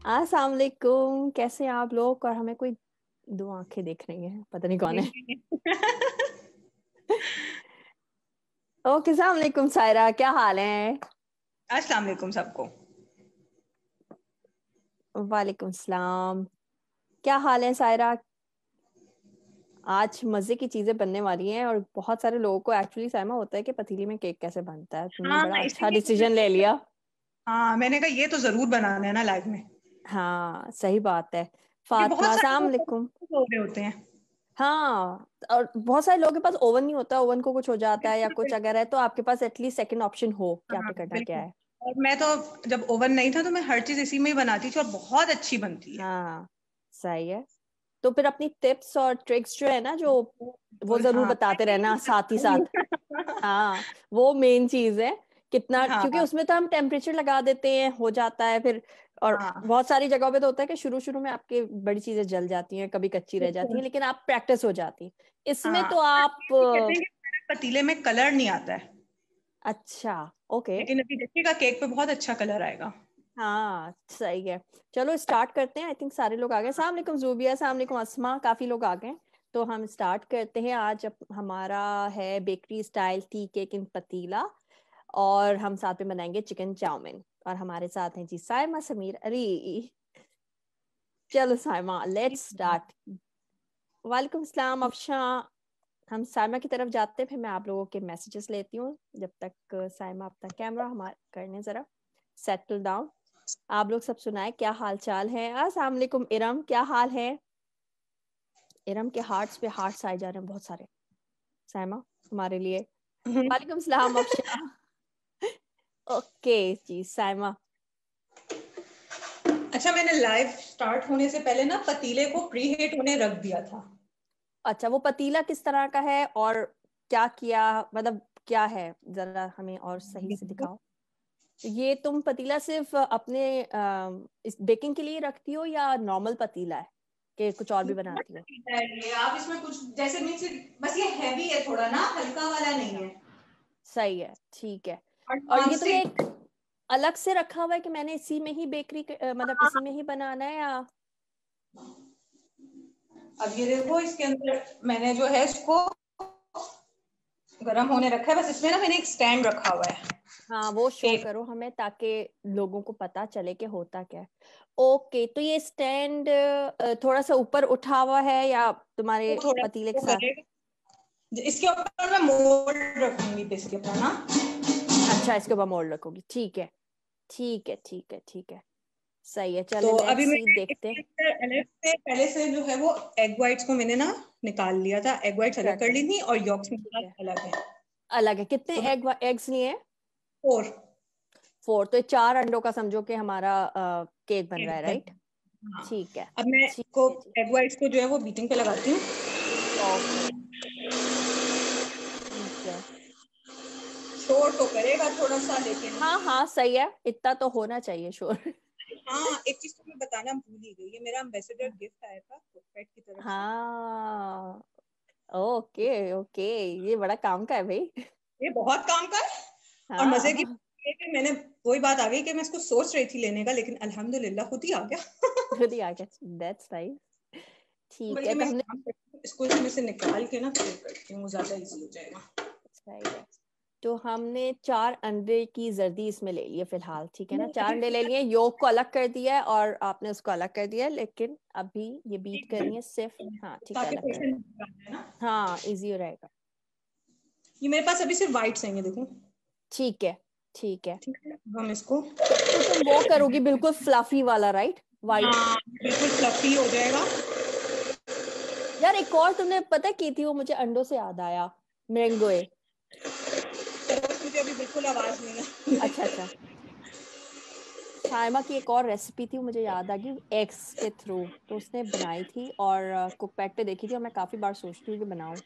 अस्सलाम वालेकुम, कैसे हैं आप लोग? और हमें कोई दो आंखें देख रही हैं, पता नहीं कौन है। ओके, अस्सलाम वालेकुम सायरा, क्या हाल है? अस्सलाम वालेकुम सबको। वालेकुम सलाम। क्या हाल है सायरा? आज मजे की चीजें बनने वाली हैं और बहुत सारे लोगों को एक्चुअली सहमा होता है कि पतीली में केक कैसे बनता है। तुमने हाँ, बड़ा अच्छा इसीलिए डिसीजन ले लिया। हाँ, मैंने कहा ये तो जरूर बनाना है ना लाइफ में। हाँ, सही बात है। क्योंकि बहुत फातिमा, सारे अस्सलाम लोग वालेकुम। हो रहे होते हैं। हाँ, और बहुत सारे लोगों के पास ओवन नहीं होता, ओवन को कुछ हो जाता है या बिल्कुल कुछ अगर बिल्कुल। है तो आपके पास एटलीस्ट सेकंड ऑप्शन हो कि हाँ आपने करना क्या बिल्कुल। है। और मैं तो जब ओवन नहीं था तो मैं हर चीज इसी में ही बनाती थी और बहुत अच्छी बनती है। हाँ, सही है। तो फिर अपनी टिप्स और ट्रिक्स जो है ना, जो वो बिल्कुल जरूर हाँ, मैं बताते यही रहना साथ ही साथ। बताऊंगी। हाँ, वो मेन चीज है। कितना, क्योंकि हाँ उसमें तो हम टेम्परेचर लगा देते हैं, हो जाता है फिर। और हाँ बहुत सारी जगहों पे तो होता है कि शुरू शुरू में आपके बड़ी चीजें जल जाती हैं, कभी कच्ची रह जाती बिल्कुल। हैं, लेकिन आप प्रैक्टिस हो जाती है इसमें हाँ, तो और आप। ये भी कहते हैं कि हमारे पतीले में कलर नहीं आता है, अच्छा, ओके। लेकिन अभी देखिएगा केक पे बहुत अच्छा कलर आएगा। हाँ, सही है। चलो स्टार्ट करते हैं। आई थिंक सारे लोग आ गए। अस्सलाम वालेकुम जूबिया, अस्सलाम वालेकुम अस्मा, काफी लोग आ गए। तो हम स्टार्ट करते हैं। आज हमारा है bakery style tea cake in पतीला, और हम साथ में बनाएंगे चिकन चाउमीन। और हमारे साथ हैं जी साइमा समीर अरी। चलो साइमा, लेट्स स्टार्ट। वालेकुम सलाम अफशा। हम साइमा की तरफ जाते हैं, फिर मैं आप लोगों के मैसेजेस लेती हूँ। जब तक साइमा अपना कैमरा हमारा करने जरा सेटल डाउन। आप लोग सब सुनाए, क्या हाल चाल है? अस्सलाम वालेकुम इरम, क्या हाल है? इरम के हार्ट्स पे हार्ट्स आए जा रहे हैं बहुत सारे। साइमा, हमारे लिए। वालेकुम सलाम अफशा। ओके जी साइमा। अच्छा, मैंने लाइव स्टार्ट होने से पहले ना पतीले को प्री हीट होने रख दिया था। अच्छा, वो पतीला किस तरह का है और क्या किया, मतलब क्या है, जरा हमें और सही से दिखाओ। ये तुम पतीला सिर्फ अपने इस बेकिंग के लिए रखती हो या नॉर्मल पतीला है कि कुछ और भी बहुत बनाती हो? पतीला है ये, आप इसमें कुछ जैसे मीन्स, बस ये हैवी है थोड़ा ना, हल्का वाला नहीं अच्छा, है। सही है, ठीक है। और और नॉन ये तुमने स्टिक। एक अलग से रखा हुआ है कि मैंने इसी में ही मतलब इसी में ही बनाना है या? अब ये देखो, इसके अंदर मैंने जो है इसको गर्म होने रखा है, बस इसमें ना मैंने एक स्टैंड रखा हुआ है हाँ, वो शो केक। करो हमें ताकि लोगों को पता चले कि होता क्या है। ओके, तो ये स्टैंड थोड़ा सा ऊपर उठा हुआ है या तुम्हारे तो थोड़ा पतीले के वो साथ? करेगा, इसके ऊपर मैं मोल्ड रखूंगी इसके ऊपर ना। अच्छा, इसके ऊपर मोड़ रखोगी, ठीक है। ठीक है, ठीक है, ठीक है। सही है, चले तो लेट्स अभी सी, मैंने देखते इसके हैं। अंदर अलग से पहले से जो है वो एग व्हाइट्स को मैंने ना निकाल लिया था, एग व्हाइट्स अलग कर कर दो, ली थी और यॉक्स मेरे ठीक पास है। अलग है। अलग है, कितने तो मैं एग्स लिए हैं? 4 4, तो ये 4 अंडों का समझो कि हमारा केक बन रहा है, राइट? हाँ। ठीक है, अब मैं ठीक इसको है जी। एग व्हाइट्स को जो है वो बीटिंग पे लगाती हूँ। ओके, ठीक है। शोर तो करेगा थोड़ा सा लेकिन। हाँ हाँ, सही है, इतना तो होना चाहिए शोर। हाँ, एक चीज तो मैं बताना भूल ही गई, ये मेरा एम्बेसडर गिफ्ट आया था फुटपेट की तरफ से। हाँ, ओके ओके, ये बड़ा काम का है भाई। ये बहुत काम का है। और मजे की हाँ, बात ये है कि मैंने वही बात आ गई कि मैं इसको सोच रही थी लेने का, लेकिन अल्हम्दुलिल्लाह खुद ही आ गया। खुद ही आ गया, दैट्स नाइस। ठीक है, बल्कि तो मैं एक हमने, काम करती हूँ, इसको इसमें से निकाल के ना फिर करती हूँ, ज्यादा इजी हो जाएगा। सही है। तो हमने 4 अंडे की जर्दी इसमें ले ली है फिलहाल, ठीक है ना? 4 अंडे ले लिए, योक को अलग कर दिया है और आपने उसको अलग कर दिया है, लेकिन अभी ये बीट करनी है सिर्फ। हाँ, ठीक है, ताकि अलग कर क्वेश्चन दी। है ना। हाँ, इजी हो रहेगा। ये मेरे पास अभी सिर्फ व्हाइट्स हैं, ये देखो। ठीक है, ठीक है। ठीक है, अब हम इसको, तो तुम वो करोगी बिल्कुल फ्लफी वाला, राइट? वाइट। हाँ बिल्कुल फ्लफी हो जाएगा। यार, एक और तुमने पता की थी, वो मुझे अंडों से याद आया। मैंगोए। मुझे अभी बिल्कुल आवाज नहीं अच्छा है। अच्छा। साइमा की एक और रेसिपी थी, वो मुझे याद आ गई, एग्स के थ्रू। तो उसने बनाई थी और कुकपैड पे देखी थी, और मैं काफी बार सोचती हूँ कि बनाऊं।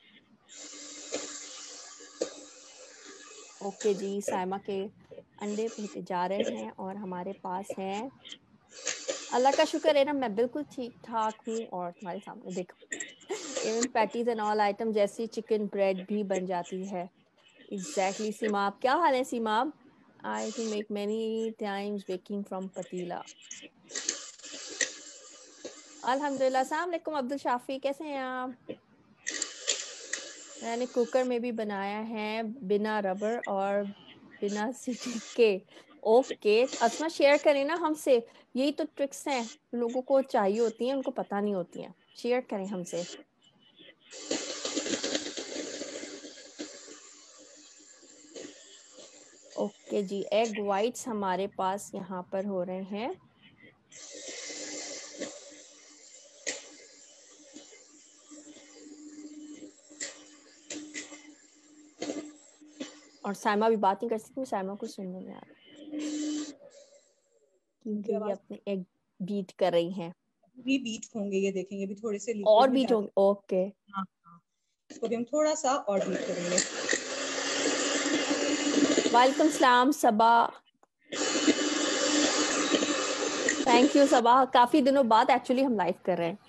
ओके जी, साइमा के अंडे भेजे जा रहे हैं और हमारे पास हैं। अल्लाह का शुक्र है ना, मैं बिल्कुल ठीक ठाक हूँ, और तुम्हारे सामने देखो, even patties and all item जैसी चिकन ब्रेड भी बन जाती है। एग्जैक्टली सीमाब, क्या हाल है Seemab? I to make many times baking from पतीला। अल्हम्दुलिल्लाह। अस्सलाम वालेकुम अब्दुल शाफी, कैसे हैं आप? मैंने कुकर में भी बनाया है बिना रबर और बिना सीटी के। ओके, अस्मा शेयर करें ना हमसे, यही तो ट्रिक्स हैं लोगों को चाहिए होती हैं, उनको पता नहीं होती हैं। शेयर करें हमसे। ओके जी, एग वाइट्स हमारे पास यहाँ पर हो रहे हैं। और साइमा भी बात नहीं कर सकती, साइमा को सुनने में आ रहा है क्योंकि ये अपने एग बीट कर रही हैं। भी बीट होंगे, ये देखेंगे भी थोड़े से और लिक्विड में बीट होंगे। ओके, हाँ हाँ, इसको भी हम थोड़ा सा और बीट करेंगे। वालेकुम सलाम सबा, थैंक यू सबा। काफी दिनों बाद एक्चुअली हम लाइव कर रहे हैं।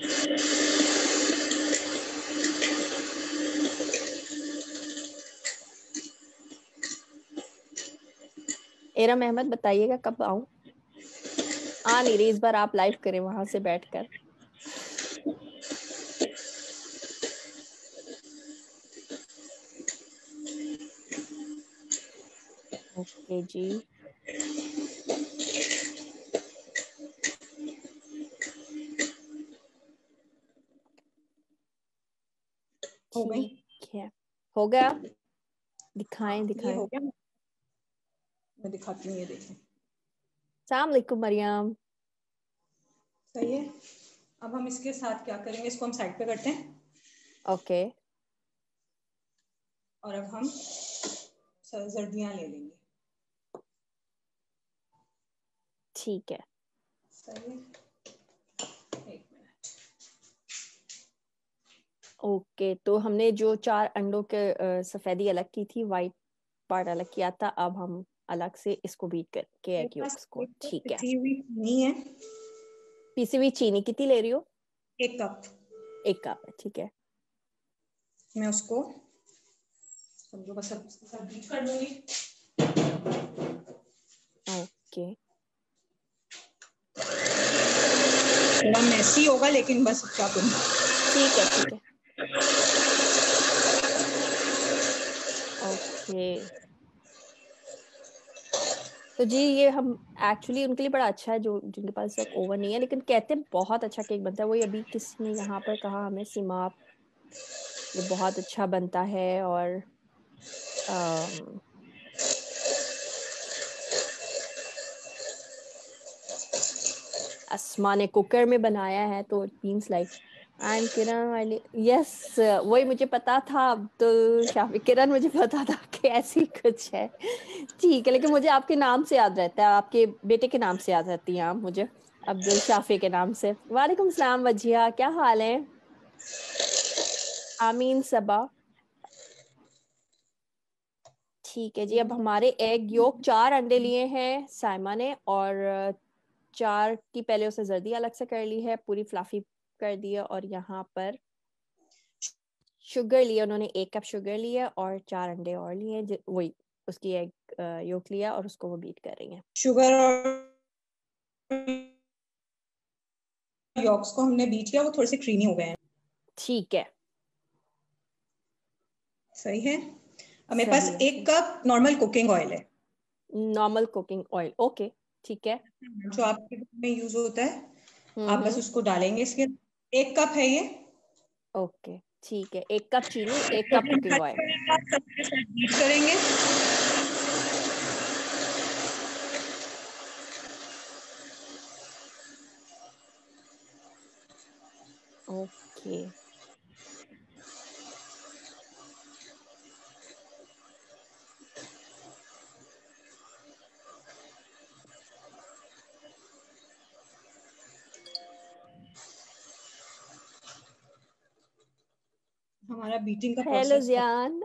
एरम अहमद बताइएगा कब आऊं। आ नहीं रही इस बार, आप लाइव करें वहां से बैठकर। ओके जी, हो गई? ठीक है, हो गया। दिखाएं हाँ, ये दिखाएं। हो गया, मैं दिखाती हूँ, ये देखें। अस्सलाम वालेकुम मरियम। सही है। अब हम इसके साथ क्या करेंगे, इसको हम साइड पे करते हैं। ओके, और अब हम जर्दियाँ ले लेंगे। ठीक है। सही है, एक मिनट। ओके, तो हमने जो 4 अंडों के सफेदी अलग की थी, वाइट पार्ट अलग किया था, अब हम अलग से इसको बीट करके मेरे एग पास योक्स को। एक कप ठीक है। पिसी हुई चीनी है। पीसी हुई चीनी कितनी ले रही हो? 1 कप। 1 कप है, ठीक है। मैं उसको समझो बस अब इसके साथ बीट कर लूंगी। ओके, थोड़ा मैसी होगा लेकिन बस क्या करूं। ठीक है ठीक है। ओके, तो जी ये हम एक्चुअली उनके लिए बड़ा अच्छा है जो जिनके पास वक्त ओवन नहीं है, लेकिन कहते हैं बहुत अच्छा केक बनता है। वही अभी किसी ने यहाँ पर कहा हमें, सीमा, ये बहुत अच्छा बनता है। और अम, अस्मा ने कुकर में बनाया है, तो it means like I am Kiran वाली। यस, वही मुझे पता था अब्दुल शाफी। किरण मुझे पता था कि ऐसी कुछ है। ठीक है, लेकिन मुझे आपके नाम से याद रहता है, आपके बेटे के नाम से याद रहती हैं आप मुझे, अब्दुल शाफी के नाम से। वालेकुम सलाम वजिया, क्या हाल है? आमीन सबा। ठीक है जी, अब हमारे एग योक 4 अंडे लिए हैं साइमा ने, और 4 की पहले उसे जर्दी अलग से कर ली है, पूरी फ्लफी कर दी है। और यहाँ पर शुगर लिया उन्होंने, 1 कप शुगर लिया और 4 अंडे और लिए, वही उसकी एग योक लिया और उसको वो बीट कर रही हैं। शुगर और यॉक्स को हमने बीट किया, वो थोड़े से क्रीमी हो गए हैं। ठीक है, सही है। अब मेरे पास सही है। 1 कप नॉर्मल कुकिंग ऑयल है, नॉर्मल कुकिंग ऑयल, ओके ठीक है। जो आपके घर में यूज होता है। आप बस उसको डालेंगे इसके। 1 कप है ये। ओके ठीक है, 1 कप चीनी, 1 जब कप हम कुकिंग टच ऑयल। करेंगे आप सबके साथ बीट करेंगे। ओके, हमारा बीटिंग का हेलो प्रोसेस जियान।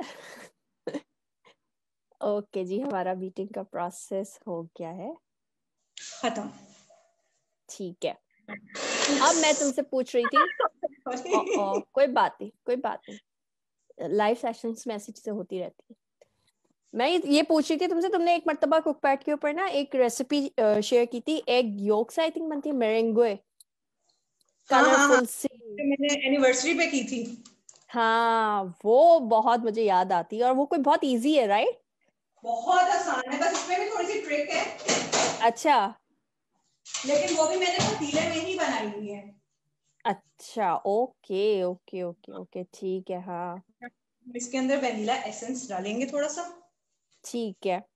ओके जी, हमारा बीटिंग का प्रोसेस हो गया है। खत्म। ठीक है, अब मैं तुमसे पूछ रही थी। कोई बात नहीं, कोई बात नहीं, लाइव सेशंस में ऐसी चीजें होती रहती है। मैं ये पूछ रही थी तुमसे, तुमने एक मर्तबा कुकपैड के ऊपर ना एक रेसिपी शेयर की थी, एग योक से आई थिंक बनती है, मेरेंगे। कलरफुल सी, मैंने एनिवर्सरी पे की थी। हाँ वो बहुत मुझे याद आती है, और वो कोई बहुत इजी है राइट? बहुत आसान है, बस इसमें भी थोड़ी सी ट्रिक है। अच्छा लेकिन वो भी मैंने पतीले में ही बनाई हुई है। अच्छा, ओके ओके ओके ओके, ठीक है। हाँ इसके अंदर वेनिला एसेंस डालेंगे थोड़ा सा, ठीक है।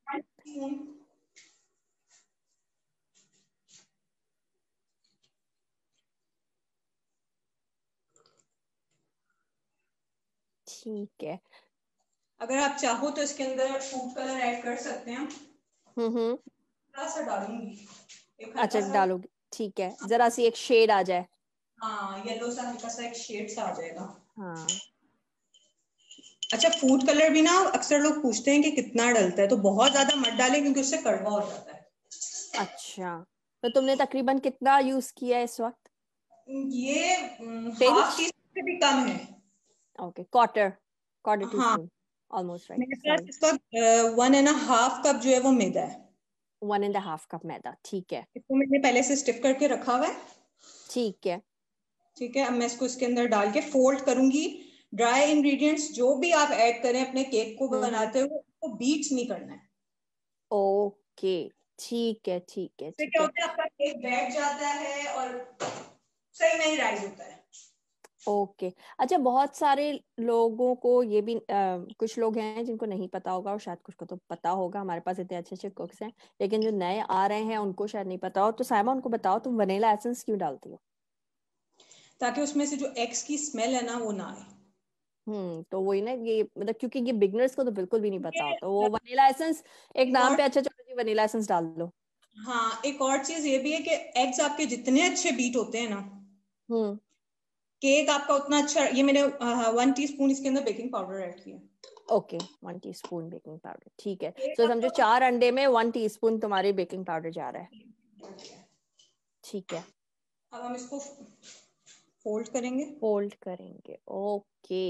ठीक है। अगर आप चाहो तो इसके अंदर फूड कलर ऐड कर सकते हैं। थोड़ा सा डालूंगी, एक अच्छा हल्का सा। डालोगे, ठीक है, जरा सी एक शेड आ जाए। हाँ, येलो सा हल्का सा एक शेड सा आ जाएगा। हाँ अच्छा, फूड कलर भी ना अक्सर लोग पूछते हैं कि कितना डलता है, तो बहुत ज्यादा मत डालें क्योंकि उससे कड़वा हो जाता है। अच्छा, तो तुमने तकरीबन कितना यूज किया है इस वक्त? ये पिंच, हाफ टी स्पून से भी कम है। ओके, क्वार्टर क्वार्टर टी हाँ, स्पून, ऑलमोस्ट राइट, मेरे पास सॉरी। इस वक्त 1.5 कप जो है वो मैदा है। 1.5 कप मैदा, ठीक है। इसको मैंने पहले से स्टिफ करके रखा हुआ है। ठीक है। ठीक है, अब मैं इसको इसके अंदर डाल के फोल्ड करूंगी। ड्राई इंग्रेडिएंट्स जो भी आप ऐड करें अपने केक को बनाते हुए, उसको बीट नहीं करना है। ओके, ठीक है ठीक है इससे ठीक क्या है। होता है, आपका केक बैठ जाता है और सही नहीं राइज होता है। ओके, अच्छा, बहुत सारे लोगों को ये भी कुछ लोग हैं जिनको नहीं पता होगा, और शायद कुछ को तो पता होगा, हमारे पास इतने अच्छे अच्छे कुक्स हैं, लेकिन जो नए आ रहे हैं उनको शायद नहीं पता हो, तो साइमा उनको बताओ तुम वनीला एसेंस क्यों डालती हो? ताकि उसमें से जो एग्स की स्मेल है ना वो ना आए। तो वही ना, ये मतलब क्योंकि ये बिगनर्स को तो बिल्कुल भी नहीं पता ये होता, वो वनीला एसेंस एक एक नाम और, पे, अच्छा चलो जी वनीला एसेंस डाल दो। हाँ, एक और चीज ये भी है कि एग्स आपके जितने अच्छे बीट होते हैं ना, हम्म केक आपका उतना अच्छा। ये मैंने 1 टीस्पून इसके अंदर बेकिंग पाउडर ऐड किया। ओके, 1 टीस्पून बेकिंग पाउडर, ठीक है। केक तो समझो आपका 4 अंडे में 1 टीस्पून तुम्हारी बेकिंग पाउडर जा रहा है, ठीक है। अब हम इसको फोल्ड करेंगे। फोल्ड करेंगे, ओके,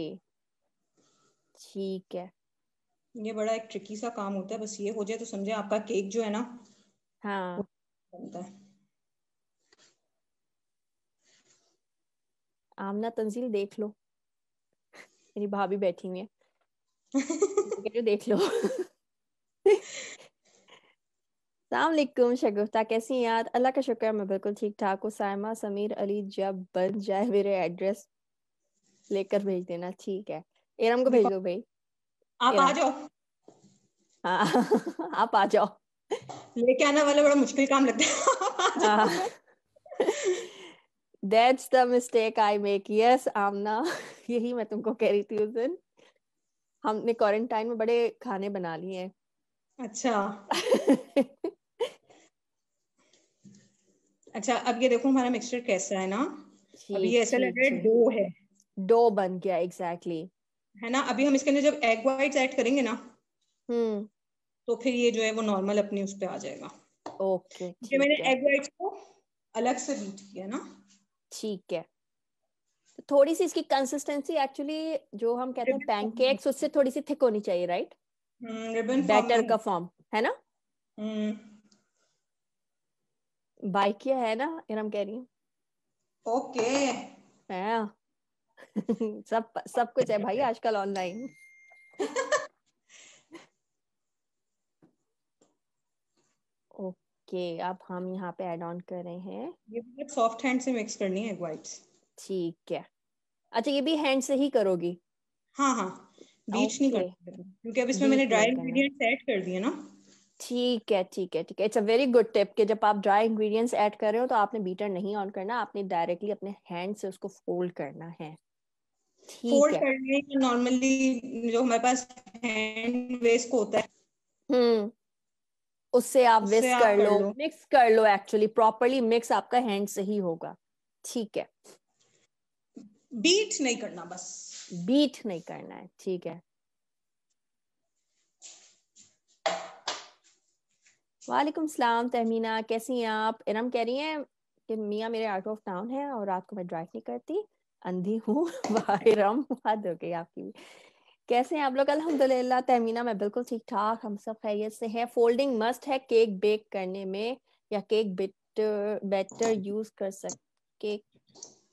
ठीक है। ये बड़ा एक ट्रिकी सा काम होता है, बस ये हो जाए तो समझे आपका केक जो है ना वो हाँ बनता है। आमना तंजील देख लो, मेरी भाभी बैठी हुई है, उनको कह रही हूँ, देख लो। अस्सलाम वालेकुम शगुफ्ता, कैसी हैं यार? अल्लाह का शुक्र है, मैं बिल्कुल ठीक ठाक हूँ। साइमा समीर अली, जब बन जाए मेरे एड्रेस लेकर भेज देना, ठीक है। इरम को भेज देखो, दो भाई। आप आ इरम, जाओ। हाँ। आप आ जाओ। लेके आना वाला बड़ा मुश्किल काम लगता है। आप आ हाँ, जाओ। That's the mistake I make, yes Aamna. यही मैं तुमको कह रही थी उस दिन, हमने क्वारंटाइन में बड़े खाने बना लिए हैं। अच्छा अच्छा, अब ये देखो हमारा मिक्सचर कैसा है ना। अभी ठीक ये ऐसा लग ठीक रहा है ठीक, डो है। डो बन गया एग्जैक्टली। है ना, अभी हम इसके अंदर जब एग वाइट्स ऐड करेंगे ना, हम्म तो फिर ये जो है वो नॉर्मल अपनी उस पे आ जाएगा। ओके ये मैंने ठीक है एग वाइट्स को अलग से बीट किया ना। ठीक है। तो थोड़ी सी इसकी कंसिस्टेंसी एक्चुअली, जो हम कहते हैं रिबन फॉर्म में, पैनकेक्स, उससे थोड़ी सी थिक होनी चाहिए राइट? रिबन फॉर्म बैटर में। का फॉर्म है ना? हम्म। बाइकिया है ना, इरम कह रही हूँ, ओके। है। सब सब कुछ है भाई आजकल ऑनलाइन। ओके, अब हम यहाँ पे ऐड ऑन कर रहे हैं, ये बहुत सॉफ्ट हैंड से मिक्स करनी है एग वाइट्स। ठीक है। अच्छा, ये भी हैंड से ही करोगी? हाँ हाँ, बीच नहीं ओके, करना क्योंकि अब इसमें मैंने बीट ड्राई नहीं करना, इंग्रेडिएंट्स ऐड कर दिए ना। ठीक है ठीक है ठीक है। It's a very good tip कि जब आप ड्राई इंग्रेडिएंट्स ऐड कर रहे हो तो आपने बीटर नहीं ऑन करना, आपने डायरेक्टली अपने हैंड से उसको फोल्ड करना है, ठीक फोल्ड है। करने का नॉर्मली जो हमारे पास हैंड वेस्ट होता है, हम्म उससे आप उससे विस्क आप कर कर लो, लो। मिक्स कर लो, एक्चुअली प्रॉपरली मिक्स आपका हैंड से ही होगा, ठीक है। बीट नहीं करना बस। बीट नहीं करना है, ठीक है। वालेकुम सलाम तहमीना, कैसी हैं आप? इरम कह रही हैं कि मियाँ मेरे आउट ऑफ टाउन है और रात को मैं ड्राइव नहीं करती, अंधी हूँ। वाह इरम, हद हो गई आपकी भी। कैसे हैं आप लोग? अल्हम्दुलिल्लाह तहमीना, मैं बिल्कुल ठीक ठाक, हम सब खैरियत से हैं। फोल्डिंग मस्ट है केक बेक करने में, या केक बेटर बेटर यूज कर सक cake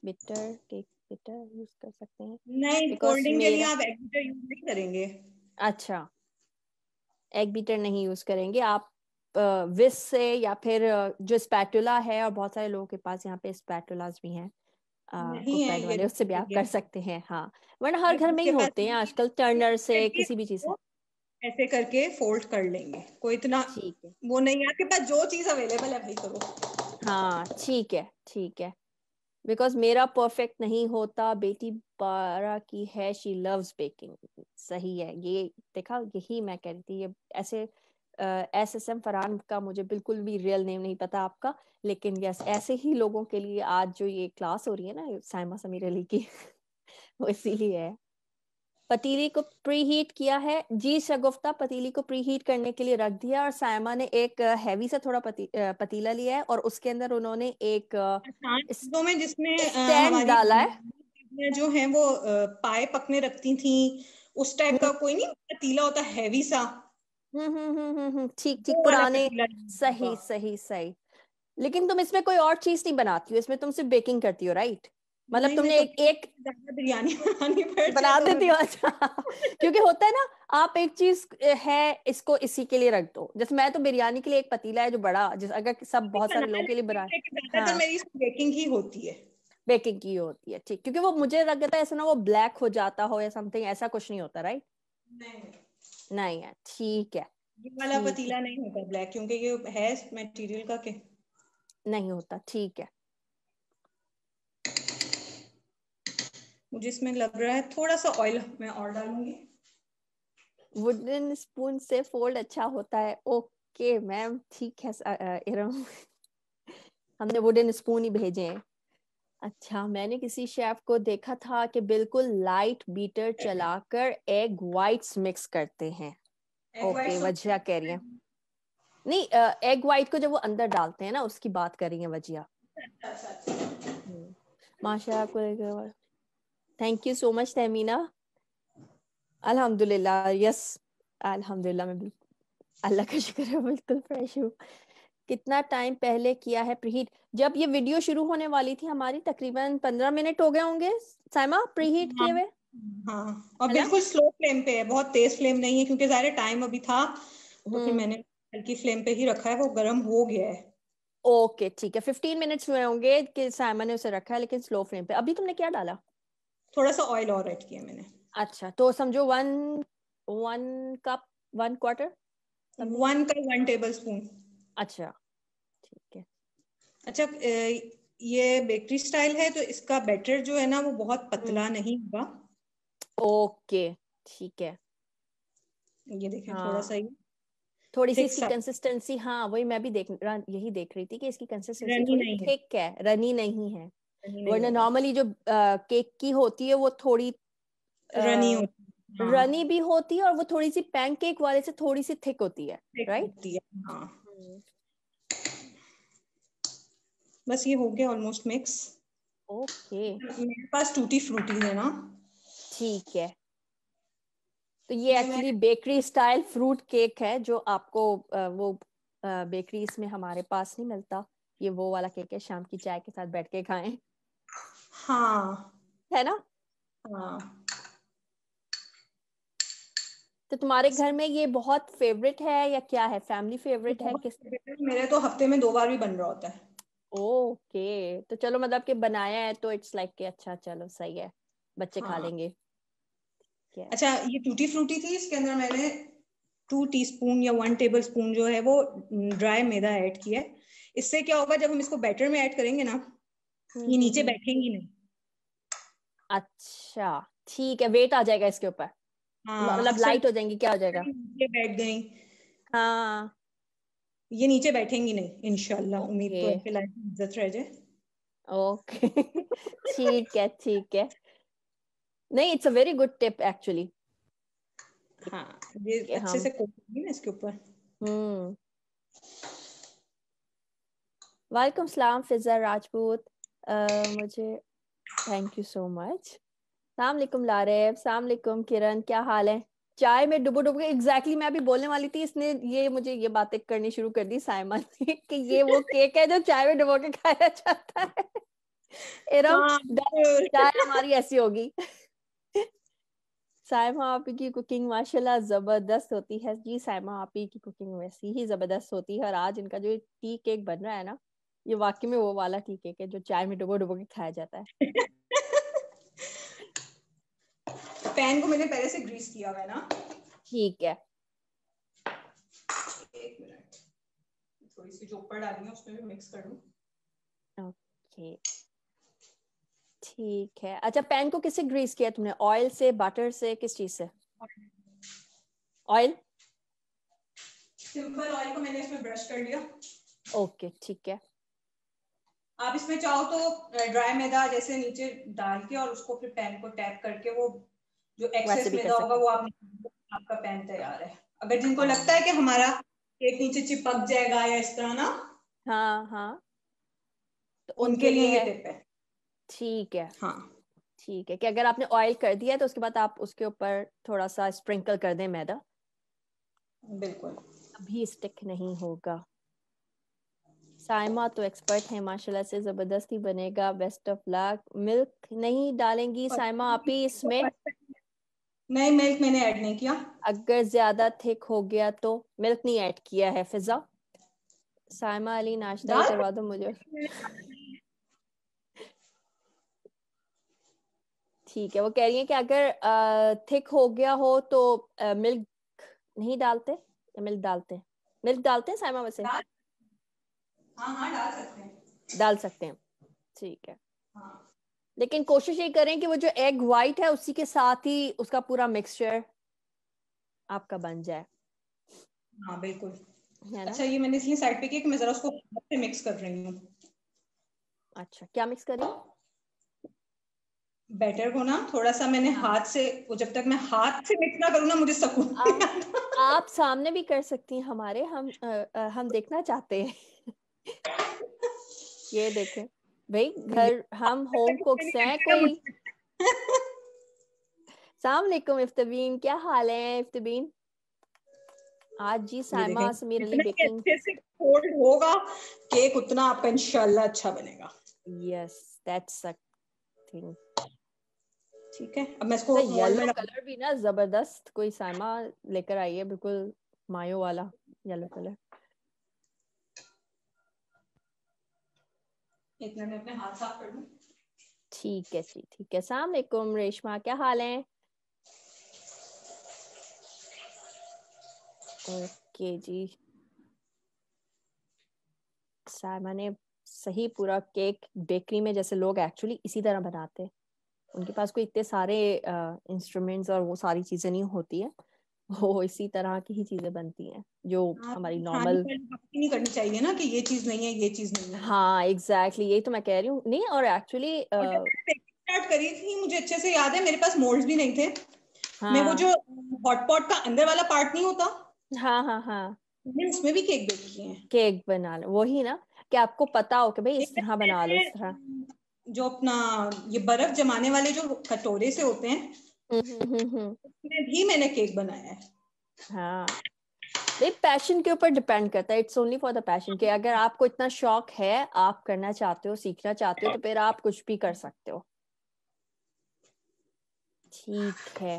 beater, cake beater use कर सकते हैं? नहीं, बिकॉज फोल्डिंग के लिए मेरा, आप एग बीटर यूज नहीं करेंगे। अच्छा एग बीटर नहीं यूज करेंगे आप, विस से या फिर जो स्पैटुला है, और बहुत सारे लोगों के पास यहाँ पे स्पैटुलास भी हैं नहीं है कुकपैड ये, वाले, उससे भी आप ये कर सकते हैं। हाँ, वरना हर घर में ही जिसके पास होते हैं नहीं आजकल, टर्नर से है, किसी भी चीज से। वो ऐसे करके फोल्ड कर लेंगे, कोई इतना ठीक है, वो नहीं है। आपके पास जो चीज अवेलेबल है भाई करो। हाँ ठीक है ठीक है। बिकॉज मेरा परफेक्ट नहीं होता, बेटी 12 की है, शी लव्स बेकिंग। सही है ये, देखा यही मैं कह रही थी। ये ऐसे SSM फरहान का मुझे बिल्कुल भी रियल नेम नहीं पता आपका, लेकिन यस ऐसे ही लोगों के लिए आज जो ये क्लास हो रही है ना साइमा समीर अली की वो इसीलिए है। पतीली को प्री हीट किया है जी शगुफ्ता, पतीली को प्री हीट करने के लिए रख दिया, और सायमा ने एक हैवी सा थोड़ा पतीला लिया है, और उसके अंदर उन्होंने एक आसान चीजों में जिसमें स्टैंड हमारी डाला है। दीदियां जो हैं वो पाए पकने रखती थी, उस टाइप हम्म का कोई नहीं पतीला होता हैवी सा, ठीक ठीक, वो वाला पुराने। पतीला सही होगा। सही सही। लेकिन तुम इसमें कोई और चीज नहीं बनाती हो, इसमें तुम सिर्फ बेकिंग करती हो, राइट? मतलब नहीं, मैं तुमने कभी एक ज्यादा बिरयानी बनानी पड़ जाए बना तो मैं देती हो, अच्छा क्योंकि होता है ना, आप एक चीज है इसको इसी के लिए रख दो। जैसे मैं तो बिरयानी के लिए एक पतीला है जो बड़ा, जिस अगर सब बहुत बना सारे लोगों के लिए लेती हूँ, बना। लेकिन ज्यादातर हाँ, मेरी बेकिंग ही होती है। बेकिंग की होती है, ठीक, क्योंकि वो मुझे लगता है ऐसा ना वो ब्लैक हो जाता हो या समथिंग, ऐसा कुछ नहीं होता, राइट? नहीं, नहीं है, ठीक है ये वाला ठीक है। पतीला नहीं होता ब्लैक, क्योंकि ये है मटेरियल का के। नहीं होता, ठीक है। मुझे इसमें लग रहा है थोड़ा सा ऑयल मैं और डालूंगी। वुडन स्पून से फोल्ड अच्छा होता है, ओके मैम, ठीक है इरम हमने वुडन स्पून ही भेजे हैं। अच्छा, मैंने किसी शेफ को देखा था कि बिल्कुल लाइट बीटर चलाकर एग वाइट्स मिक्स करते हैं। एग ओके, वाइट तो वजिया कह रही है। नहीं, एग वाइट को जब वो अंदर डालते हैं ना, उसकी बात कर रही है वजिया। माशा आपको, thank you so much Tahmina. अल्हम्दुलिल्लाह, यस अल्हम्दुलिल्लाह, मैं बिल्कुल अल्लाह का शुक्र है बिल्कुल फ्रेश हूँ। कितना टाइम पहले किया है प्रीहीट? जब ये वीडियो शुरू होने वाली थी हमारी, तकरीबन 15 मिनट हो गए होंगे साइमा प्रीहीट हाँ किए हुए, हाँ, और है ना? बिल्कुल स्लो फ्लेम पे है, बहुत तेज फ्लेम नहीं है, क्योंकि ज़ाहिर टाइम अभी था, तो फिर हम्म, मैंने हल्की फ्लेम पे ही रखा है, वो गर्म हो गया है। ओके ठीक है। 15 मिनट्स हुए होंगे कि साइमा ने उसे रखा है, लेकिन स्लो फ्लेम पे। अभी तुमने क्या डाला? थोड़ा सा ऑयल और ऐड किया मैंने। अच्छा, तो समझो वन, 1 कप, 1/4 समथिंग। 1 tablespoon. अच्छा ठीक है। अच्छा, ये बेकरी स्टाइल है, तो इसका बैटर जो है ना वो बहुत हम्म, पतला नहीं होगा। ओके ठीक है। ये देखें थोड़ा सा हाँ, ही थोड़ी सी थिक इसकी सा, कंसिस्टेंसी, हाँ वही मैं भी यही देख रही थी कि इसकी कंसिस्टेंसी रनी थोड़ी नहीं है, थिक है, रनी नहीं है। रनी नहीं वरना होगा, नॉर्मली जो केक की होती है वो थोड़ी रनी होती है, रनी हाँ, भी होती है, और वो थोड़ी सी पैनकेक वाले से थोड़ी सी थिक होती है, थिक राइट? होती है, हाँ। बस ये हो गया ऑलमोस्ट मिक्स। ओके मेरे पास टूटी फ्रूटी है ना, ठीक है। तो ये ये मैं, actually bakery style fruit cake है जो आपको वो बेकरीज में हमारे पास नहीं मिलता। ये वो वाला केक है, शाम की चाय के साथ बैठ के खाएं, हाँ है ना? हाँ, तो तुम्हारे घर में ये बहुत फेवरेट है या क्या है, फैमिली ये फेवरेट है बहुत किस? मेरे तो हफ्ते में 2 बार भी बन रहा होता है। ओके, तो चलो मतलब कि बनाया है तो इट्स लाइक कि अच्छा चलो सही है, बच्चे खा हाँ, लेंगे, क्या? अच्छा, ये टूटी फ्रूटी थी, इसके अंदर मैंने 2 टीस्पून या 1 टेबल स्पून जो है वो ड्राई मैदा ऐड किया है। इससे क्या होगा, जब हम इसको बैटर में ऐड करेंगे ना, ये नीचे हम्म। बैठेंगी नहीं। अच्छा ठीक है, वेट आ जाएगा इसके ऊपर, हाँ, मतलब अक्सर लाइट हो जाएंगी, क्या हो जाएगा? नीचे बैठ गई, हाँ, ये नीचे बैठेंगी नहीं, इंशाल्लाह, उम्मीद ओके तो है कि लाइफ में इज्जत रह जाए। ओके ठीक है ठीक है। नहीं, it's a very good tip actually हाँ, ये कि अच्छे हम, से कोट होगी ना इसके ऊपर। हम्म। वालेकुम सलाम फिजा राजपूत, मुझे थैंक यू सो मच। सलाम अलैकुम लारेब, सलाम अलैकुम किरण, क्या हाल है? चाय में डुबो डुबो के, एग्जैक्टली मैं भी बोलने वाली थी, इसने ये मुझे ये बातें करनी शुरू कर दी साइमन ने कि ये वो केक है जो चाय में डुबो के खाया जाता है इरम चाय हमारी ऐसी होगी। साइमा आपी की कुकिंग माशाल्लाह जबरदस्त होती है जी। साइमा आपी की कुकिंग वैसी ही जबरदस्त होती है। और आज इनका जो टी केक बन रहा है ना, ये वाकई में वो वाला टी केक है जो चाय में डुबो डुबो के खाया जाता है। पैन को मैंने पहले से ग्रीस किया हुआ है ना। ठीक है, एक मिनट, थोड़ी सी जो ऊपर डाली है उसमें भी मिक्स कर दूं। ओके ठीक है। अच्छा, पैन को किससे ग्रीस किया तुमने? ऑयल से, बटर से, किस चीज से? ऑयल, सिंपल ऑयल को मैंने इसमें ब्रश कर लिया। ओके ठीक है। आप इसमें चाहो तो ड्राई मैदा जैसे नीचे डाल के और उसको फिर पैन को टैप करके वो जो एक्सेस मैदा होगा वो आपका पैन तैयार है। अगर जिनको लगता है कि हमारा केक नीचे चिपक जाएगा या इस तरह ना, हाँ हाँ, तो उनके लिए ये टिप है। ठीक है, हाँ ठीक है कि अगर आपने ऑयल कर दिया है तो उसके बाद आप उसके ऊपर थोड़ा सा स्प्रिंकल कर दें मैदा, बिल्कुल, अभी स्टिक नहीं होगा। साइमा तो एक्सपर्ट है माशाल्लाह से, जबरदस्ती बनेगा। Best of luck. मिल्क नहीं डालेंगी साइमा आप ही इसमें? नहीं, मिल्क मैंने ऐड नहीं किया। अगर ज्यादा थिक हो गया तो? मिल्क नहीं ऐड किया है। फिजा, साइमा अली नाश्ता ही करवा दो मुझे। ठीक है, वो कह रही है कि अगर थिक हो गया हो तो मिल्क नहीं डालते या मिल्क डालते हैं? मिल्क डालते हैं साइमा वैसे? हाँ हाँ, डाल सकते हैं, डाल सकते हैं, ठीक है। हाँ। लेकिन कोशिश ये करें कि वो जो एग वाइट है उसी के साथ ही उसका पूरा मिक्सचर आपका बन जाए। हाँ बिल्कुल, है ना? अच्छा ये मैंने इसलिए साइड पे किया कि मैं जरा उसको से मिक्स कर रही हूँ। अच्छा, क्या मिक्स करें? बैटर को ना थोड़ा सा मैंने हाथ से, वो जब तक मैं हाथ से मिक्स ना करूँ ना मुझे सुकून आप सामने भी कर सकती हैं हमारे, हम देखना चाहते हैं। ये देखें भाई, घर हम होम कुक्स हैं कोई। अस्सलाम वालेकुम इफ्तिबीन, क्या हाल है इफ्तिबीन? आज जी साइमा समीर अली बेकिंग। अच्छे से फोल्ड होगा केक उतना आपका इंशाल्लाह अच्छा बनेगा। Yes, that's a thing. ठीक है, अब मैं इसको तो मोल्ड येलो में कलर भी ना जबरदस्त कोई साइमा लेकर आई है, बिल्कुल मायो वाला येलो कलर। एक मिनट में अपने हाथ साफ कर लूं। ठीक है जी, ठीक है। अस्सलाम वालेकुम रेशमा, क्या हाल है? ओके जी, साइमा ने सही पूरा केक बेकरी में जैसे लोग एक्चुअली इसी तरह बनाते हैं। उनके पास कोई इतने सारे इंस्ट्रूमेंट्स और वो सारी चीजें नहीं होती है, वो इसी तरह की ही चीजें बनती हैं जो हमारी नॉर्मल। नहीं करनी चाहिए ना कि ये चीज नहीं है, ये चीज नहीं है। हाँ एग्जैक्टली, यही तो मैं कह रही हूँ। नहीं, और एक्चुअली स्टार्ट करी थी मुझे अच्छे से याद है, मेरे पास मोल्ड्स भी नहीं थे। मैं वो हाँ जो हॉट पॉट का अंदर वाला पार्ट नहीं होता, हाँ हाँ हाँ, मैंने उसमें भी केक बेक किए हैं। केक बना लो, वही ना कि आपको पता हो कि भाई इस तरह बना लो, इस तरह। जो अपना ये बर्फ जमाने वाले जो कटोरे से होते हैं हम्म। उसमें भी मैंने केक बनाया है। हाँ भाई, पैशन के ऊपर डिपेंड करता है। It's only for the passion कि अगर आपको इतना शौक है, आप करना चाहते हो, सीखना चाहते हो, तो फिर आप कुछ भी कर सकते हो। ठीक है,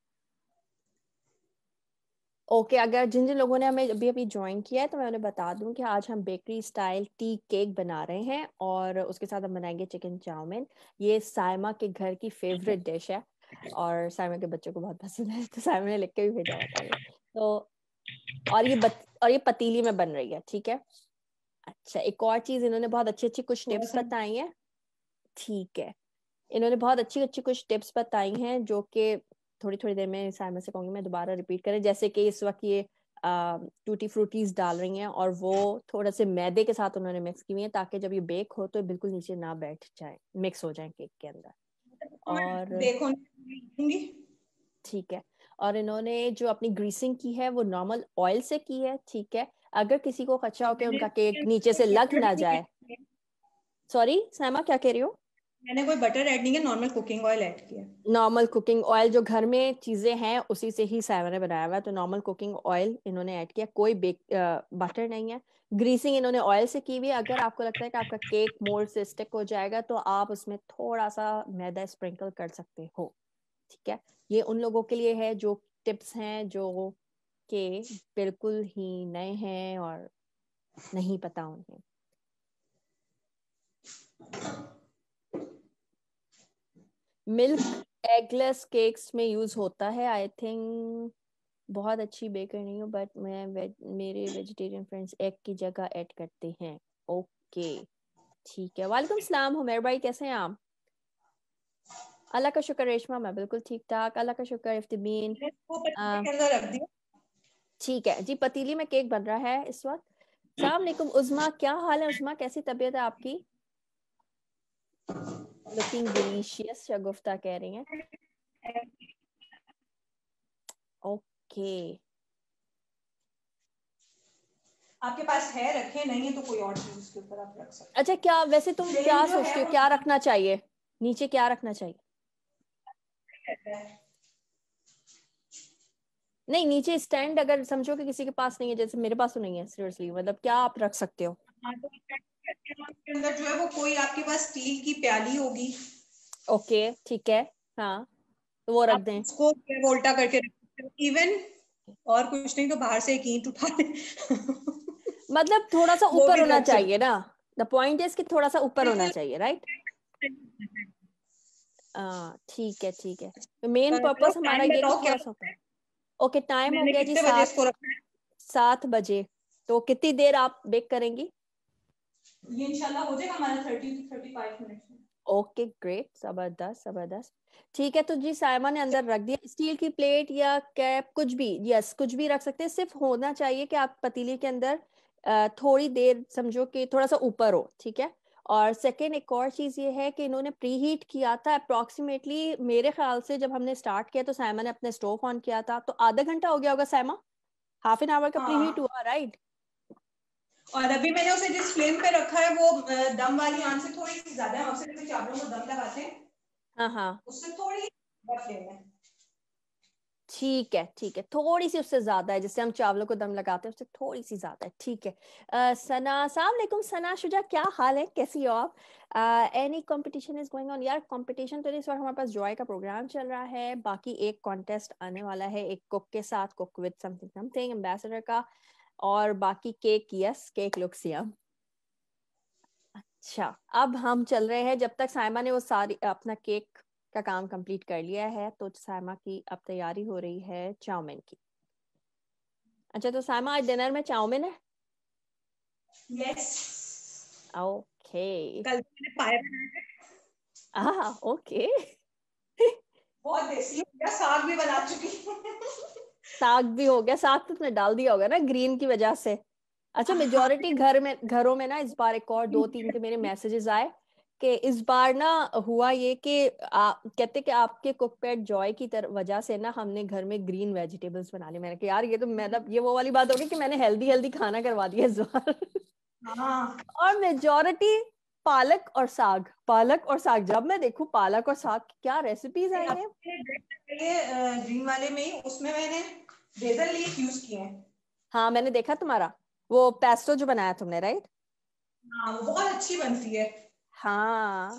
ओके। अगर जिन जिन लोगों ने हमें अभी अभी ज्वाइन किया है तो मैं उन्हें बता दूं कि आज हम बेकरी स्टाइल टी केक बना रहे हैं और उसके साथ हम बनाएंगे चिकन चाउमीन। ये साइमा के घर की फेवरेट डिश है और साइमा के बच्चों को बहुत पसंद है, तो साइमा ने लिख के भी भेजा हुआ था ये तो। और ये पतीली में बन रही है, ठीक है। अच्छा, एक और चीज, इन्होंने बहुत अच्छी अच्छी कुछ टिप्स बताई हैं। ठीक है, इन्होंने बहुत अच्छी अच्छी कुछ टिप्स बताई हैं जो कि थोड़ी थोड़ी देर में साइमा से कहूंगी मैं दोबारा रिपीट करें। जैसे कि इस वक्त ये टूटी फ्रूटीज डाल रही हैं और वो थोड़ा से मैदे के साथ उन्होंने मिक्स की हुई है ताकि जब ये बेक हो तो बिल्कुल नीचे ना बैठ जाए, मिक्स हो जाए केक के अंदर। और देखो, ठीक है, और इन्होंने जो अपनी ग्रीसिंग की है वो नॉर्मल ऑयल से की है, ठीक है। अगर किसी को खदशा हो कि उनका केक नीचे से लग ना जाए। सॉरी साइमा, क्या कह रही हो? मैंने कोई बटर ऐड नहीं किया, नॉर्मल कुकिंग ऑयल ऐड किया। नॉर्मल कुकिंग ऑयल, जो घर में चीजें हैं उसी से ही साइमा ने बनाया हुआ है, तो नॉर्मल कुकिंग ऑयल इन्होंने ऐड किया, कोई बटर नहीं है। ग्रीसिंग इन्होंने ऑयल से की हुई है। अगर आपको लगता है कि आपका केक मोल्ड से स्टिक हो जाएगा तो आप उसमें थोड़ा सा मैदा स्प्रिंकल कर सकते हो, ठीक है। ये उन लोगों के लिए है जो टिप्स हैं जो कि बिल्कुल ही नए हैं और नहीं पता उन्हें। मिल्क एगलेस केक्स में यूज होता है, आई थिंक। बहुत अच्छी बेकर नहीं हूँ बट मेरे वेजिटेरियन फ्रेंड्स एग की जगह ऐड करते हैं। ओके ठीक है। वालेकुम सलाम हुमैर भाई, कैसे हैं आप? अल्लाह का शुक्र रेशमा, मैं बिल्कुल ठीक ठाक, अल्लाह का शुक्र। इफ्तिमीन ठीक है जी। पतीली में केक बन रहा है इस वक्त। सलाम अलैकुम उज़मा, क्या हाल है उज़मा, कैसी तबीयत है आपकी? लुकिंग डिलीशियस शगुफ्ता कह रही हैं। ओके आपके पास है, रखे, नहीं है तो कोई और चीज उसके ऊपर आप रख सकते अच्छा, क्या वैसे तुम हैं। क्या जो सोचती है हो वो क्या रखना चाहिए नीचे, क्या रखना चाहिए? रहता है। नहीं, नीचे स्टैंड अगर समझो कि किसी के पास नहीं है, जैसे मेरे पास तो नहीं है सीरियसली, मतलब क्या आप रख सकते हो? हाँ, तो इसके अंदर जो है वो कोई आपके पास स्टील की प्याली होगी, ओके ठीक है, हाँ तो वो रख आप दें। उसको उल्टा करके रख सकते हो इवन। और कुछ नहीं तो बाहर से एक ईंट उठा ले मतलब थोड़ा सा वो ऊपर भी होना रख चाहिए सकते ना। द पॉइंट इज कि थोड़ा सा ऊपर होना बिल्कुल। चाहिए, राइट? ठीक है ठीक है। तो मेन चलो पर्पस हमारा टाइम ये है कि बताओ क्या थोड़ा सा ऊपर। ओके टाइम हो मैंने गया जी, कितने बजे सात इसको रखना है? 7 बजे। तो कितनी देर आप बेक करेंगी? ये इंशाल्लाह हो जाएगा हमारा 30 to 35 मिनट में। ओके ग्रेट, जबरदस्त जबरदस्त। ठीक है तो जी साइमा ने अंदर रख दिया। स्टील की प्लेट या कैप कुछ भी, यस कुछ भी रख सकते हैं, सिर्फ होना चाहिए कि आप पतीले के अंदर थोड़ी देर समझो कि थोड़ा सा ऊपर हो, ठीक है। और सेकेंड एक और चीज़ ये है कि इन्होंने प्री हीट किया था अप्रोक्सीमेटली, मेरे ख्याल से जब हमने स्टार्ट किया तो साइमा ने अपने स्टोव ऑन किया था तो आधा घंटा हो गया होगा साइमा, हाफ एन आवर का प्री हीट हाँ, हुआ, राइट? और अभी मैंने उसे जिस फ्लेम पे रखा है वो दम वाली आंच से थोड़ी सी ज्यादा है, हमसे जैसे चावलों को दम लगाते हैं हाँ हाँ उससे थोड़ी फ्लेम है। ठीक है, थोड़ी सी उससे ज्यादा है, जैसे हम चावलों को दम लगाते हैं उससे थोड़ी सी ज्यादा है, ठीक है। सना, अस्सलाम वालेकुम सना शुजा, क्या हाल है, कैसी हो आप? Any competition is going on? यार कंपटीशन तो नहीं, इस बार हमारे पास जॉय का प्रोग्राम चल रहा है, बाकी एक कॉन्टेस्ट आने वाला है एक कुक के साथ, cook with something something ambassador का, और बाकी cake, yes cake looks yum. अच्छा, अब हम चल रहे हैं, जब तक साइमा ने वो सारी अपना केक का काम कंप्लीट कर लिया है तो साइमा की अब तैयारी हो रही है चाउमीन की। अच्छा तो साइमा आज डिनर में चाउमीन है? Yes, okay. कल मैंने पाया बनाया है, ओके बहुत देसी हो गया, साग भी बना चुकी हूँ साग भी हो गया, साग तो तुमने डाल दिया होगा ना ग्रीन की वजह से। अच्छा, हाँ, मेजोरिटी घरों में ना इस बार एक और 2-3 के मेरे मैसेजेस आए कि इस बार ना हुआ ये कि कहते कि आपके कुक पैड जॉय की वजह से ना हमने घर में ग्रीन वेजिटेबल्स बना लिए। मैंने कहा यार ये तो मतलब ये वो वाली बात होगी कि मैंने हेल्दी हेल्दी खाना करवा दिया इस बार हाँ। और मेजोरिटी पालक और साग, पालक और साग। जब मैं देखूं पालक और साग की क्या रेसिपीज आई हैं। ग्रीन वाले में ही उसमें मैंने बेसल लीफ यूज किए हैं। हाँ मैंने देखा तुम्हारा वो पेस्टो जो बनाया तुमने, राइट? हाँ, वो बहुत अच्छी बनती है। हाँ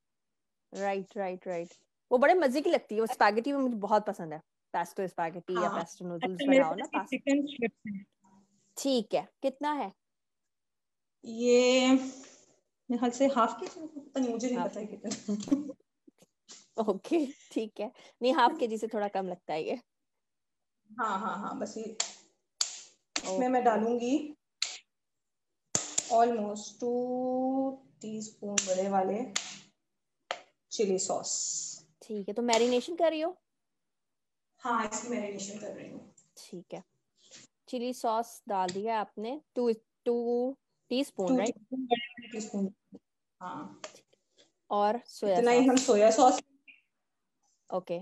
राइट, वो बड़े मजे की लगती है, वो स्पैगेटी में मुझे बहुत पसंद है, पेस्टो स्पैगेटी या हाँ, पेस्टो नूडल्स अच्छा मेरे बनाओ ना पास ये पास। चिकन स्ट्रिप्स है। ठीक है, कितना है? ये मेरे ख्याल से हाफ के जी, पता नहीं, मुझे नहीं हाफ पता है के कितना ओके ठीक है, नहीं हाफ के जी से थोड़ा कम लगता है ये। हाँ हाँ हाँ, बस ये इसमें मैं ओके डालूंगी ऑलमोस्ट 2 टीस्पून बड़े वाले चिली सॉस। ठीक है, तो मैरिनेशन कर रही हो? हाँ, इसकी मैरिनेशन कर रही हूँ। ठीक है, चिली सॉस डाल दिया आपने, 2 टीस्पून, टू राइट? टीस्पून बड़े वाले टीस्पून। हाँ, और सोया इतना ही हम सॉस। Soya sauce. ओके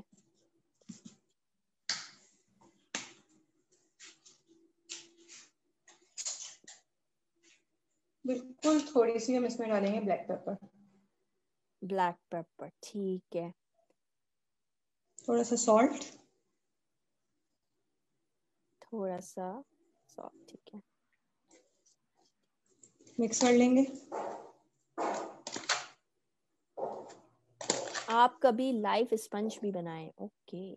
बिल्कुल थोड़ी सी हम इसमें डालेंगे ब्लैक पेपर। ब्लैक पेपर, ठीक है। थोड़ा सा सॉल्ट, थोड़ा सा सॉल्ट, ठीक है। मिक्स कर लेंगे। आप कभी लाइव स्पंज भी बनाएं, ओके।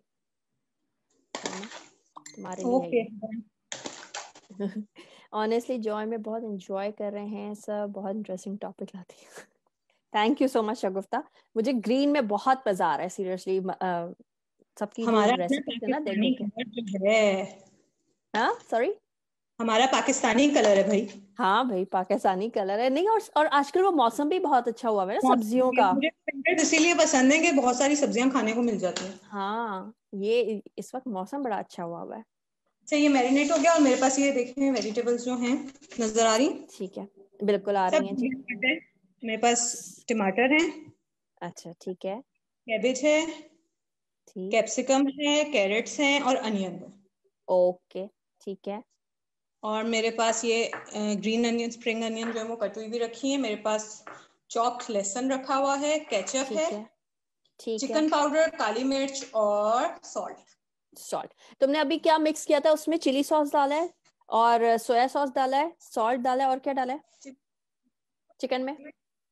तुम्हारे लिए है ये। ऑनेस्टली जॉय में बहुत एंजॉय कर रहे हैं सब, बहुत इंटरेस्टिंग टॉपिक लाती है। Thank you so much Shagufta, मुझे ग्रीन में बहुत मजा आ रहा है सीरियसली। सबकी जो हमारा रेसिपीज है ना देख पाकिस्तानी देख के। कलर जो है, हाँ सॉरी, हमारा पाकिस्तानी कलर है भाई। हाँ भाई पाकिस्तानी कलर है नहीं, और आजकल वो मौसम भी बहुत अच्छा हुआ है ना सब्जियों का। मुझे विंटर्स इसीलिए पसंद है कि बहुत सारी सब्जियां खाने को मिल जाती हैं। हाँ ये इस वक्त मौसम बड़ा अच्छा हुआ है। अच्छा, ये मैरिनेट हो गया और मेरे पास ये देखें वेजिटेबल्स जो हैं, नजर आ रही? ठीक है, बिल्कुल आ रही सब हैं जी। मेरे पास टमाटर हैं, अच्छा ठीक है, कैबेज है, ठीक, कैप्सिकम है, कैरेट्स हैं और अनियन है। ओके ठीक है, और मेरे पास ये ग्रीन अनियन, स्प्रिंग अनियन जो है वो कटी हुई भी रखी है। मेरे पास चॉप्ड लहसुन रखा हुआ है, केचप है, ठीक है, ठीक है। चिकन पाउडर, काली मिर्च और सॉल्ट। सॉल्ट, तुमने अभी क्या मिक्स किया था उसमें? चिली सॉस डाला है और सोया सॉस डाला है, सॉल्ट डाला है, और क्या डाला है चिकन में?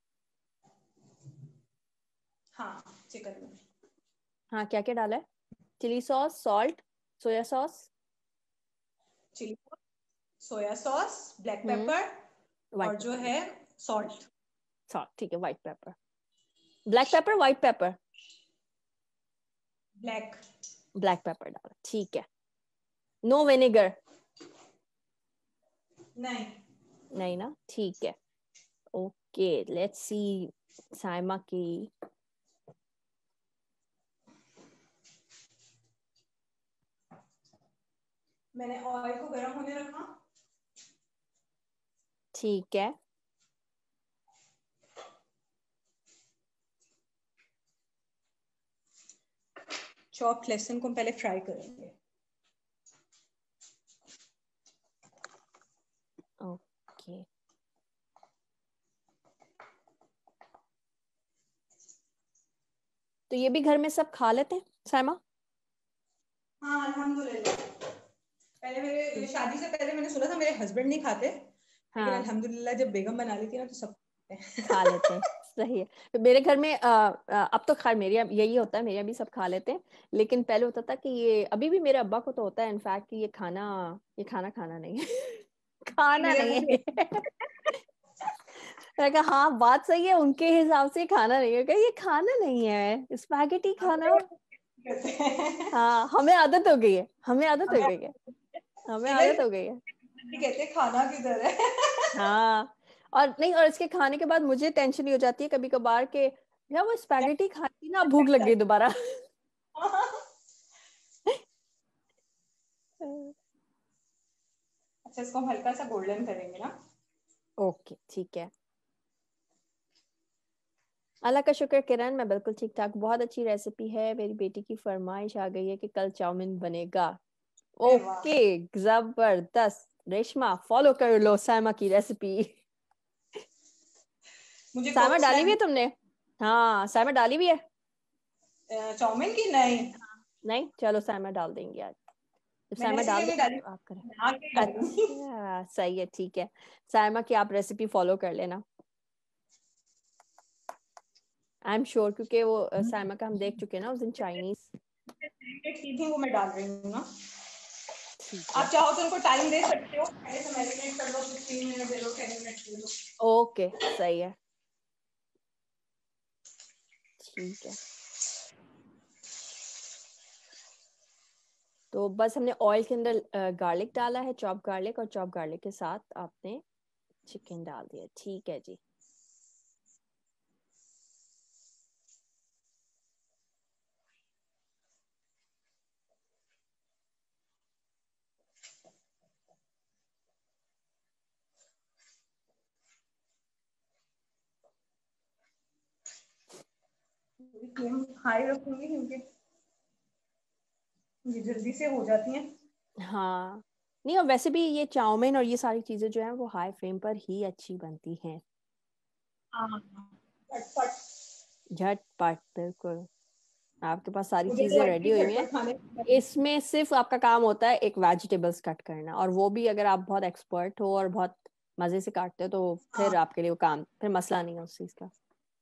हाँ, चिकन में हाँ क्या क्या डाला है? Chilli sauce, salt, soya sauce, chilli sauce, soya sauce, black hmm, pepper white और जो पेपर, है सॉल्ट। सॉल्ट ठीक है, white pepper, black pepper, white pepper, black. Black pepper डाला, ठीक है। No vinegar? नहीं। नहीं ना, ठीक है। ओके लेट्स सी साइमा की। मैंने ऑयल को गर्म होने रखा। ठीक है, चॉप्ड लहसुन को हम पहले फ्राई करेंगे। ओके। तो ये भी घर में सब खा लेते हैं साइमा? हाँ अल्हम्दुलिल्लाह। पहले मेरे शादी से पहले मैंने सुना था मेरे हस्बैंड नहीं खाते, लेकिन हाँ अल्हम्दुलिल्लाह जब बेगम बना लेती है ना तो सब खा लेते हैं, सही है। तो मेरे घर में अब तो खैर मेरे यहाँ यही होता है, मेरे यहाँ भी सब खा लेते हैं। लेकिन पहले होता था कि ये, अभी भी मेरे अब्बा को तो होता है इनफैक्ट कि ये खाना खाना नहीं है। खाना मेरे नहीं अब्बू भी है। मैंने कहा हाँ बात सही है, उनके हिसाब से खाना नहीं है, कहा ये खाना नहीं है स्पैगेटी खाना। करते हैं। हाँ हमें आदत हो गई है, हमें आदत हो हमें गई है, हमें इवन आदत हो गई है। कहते हैं खाना किधर है। हाँ और नहीं, और इसके खाने के बाद मुझे टेंशन नहीं हो जाती है कभी कभार के यार वो स्पैगेटी खाती ना, भूख लग गई दोबारा। अच्छा, इसको हम हल्का सा गोल्डन करेंगे ना। ओके ठीक है। अल्लाह का शुक्र किरण, मैं बिल्कुल ठीक ठाक, बहुत अच्छी रेसिपी है, मेरी बेटी की फरमाइश आ गई है कि कल चाउमीन बनेगा। अरे वाह। ओके जबरदस्त, रेशमा फॉलो कर लो साइमा की रेसिपी। मुझे साइमा कोक डाली स्लैम हुई है तुमने? हाँ साइमा डाली हुई है। चाउमीन की नहीं। नहीं चलो साइमा डाल देंगे आज, जब मैंने साइमा इसीलिए डाल नहीं देंगे डाली, तो आप करें। बना के डालूंगी। अच्छा सही है, ठीक है। साइमा की आप रेसिपी फॉलो कर लेना, आई एम श्योर, क्योंकि वो साइमा का हम देख चुके हैं ना उस दिन चाइनीज। सीधी वो मैं डाल रही हूँ ना। ठीक है, आप चाहो तो उनको टाइम दे सकते हो, पहले से मैरिनेट कर लो, 15 मिनट दे लो, 10 मिनट दे लो। ओके सही है, ठीक है। तो बस हमने ऑयल के अंदर गार्लिक डाला है, चॉप गार्लिक, और चॉप गार्लिक के साथ आपने चिकन डाल दिया, ठीक है जी। फ्लेम हाई रखूंगी क्योंकि ये जल्दी से हो जाती हैं। हाँ नहीं, और वैसे भी ये चाउमीन और ये सारी चीजें जो है वो हाई फ्लेम पर ही अच्छी बनती हैं। हाँ, फट फट। झटपट, बिल्कुल आपके पास सारी मुझे चीजें तो रेडी हुई हैं। इसमें सिर्फ आपका काम होता है एक वेजिटेबल्स कट करना, और वो भी अगर आप बहुत एक्सपर्ट हो और बहुत मजे से काटते हो तो फिर आपके लिए वो काम, फिर मसला नहीं है उस चीज का।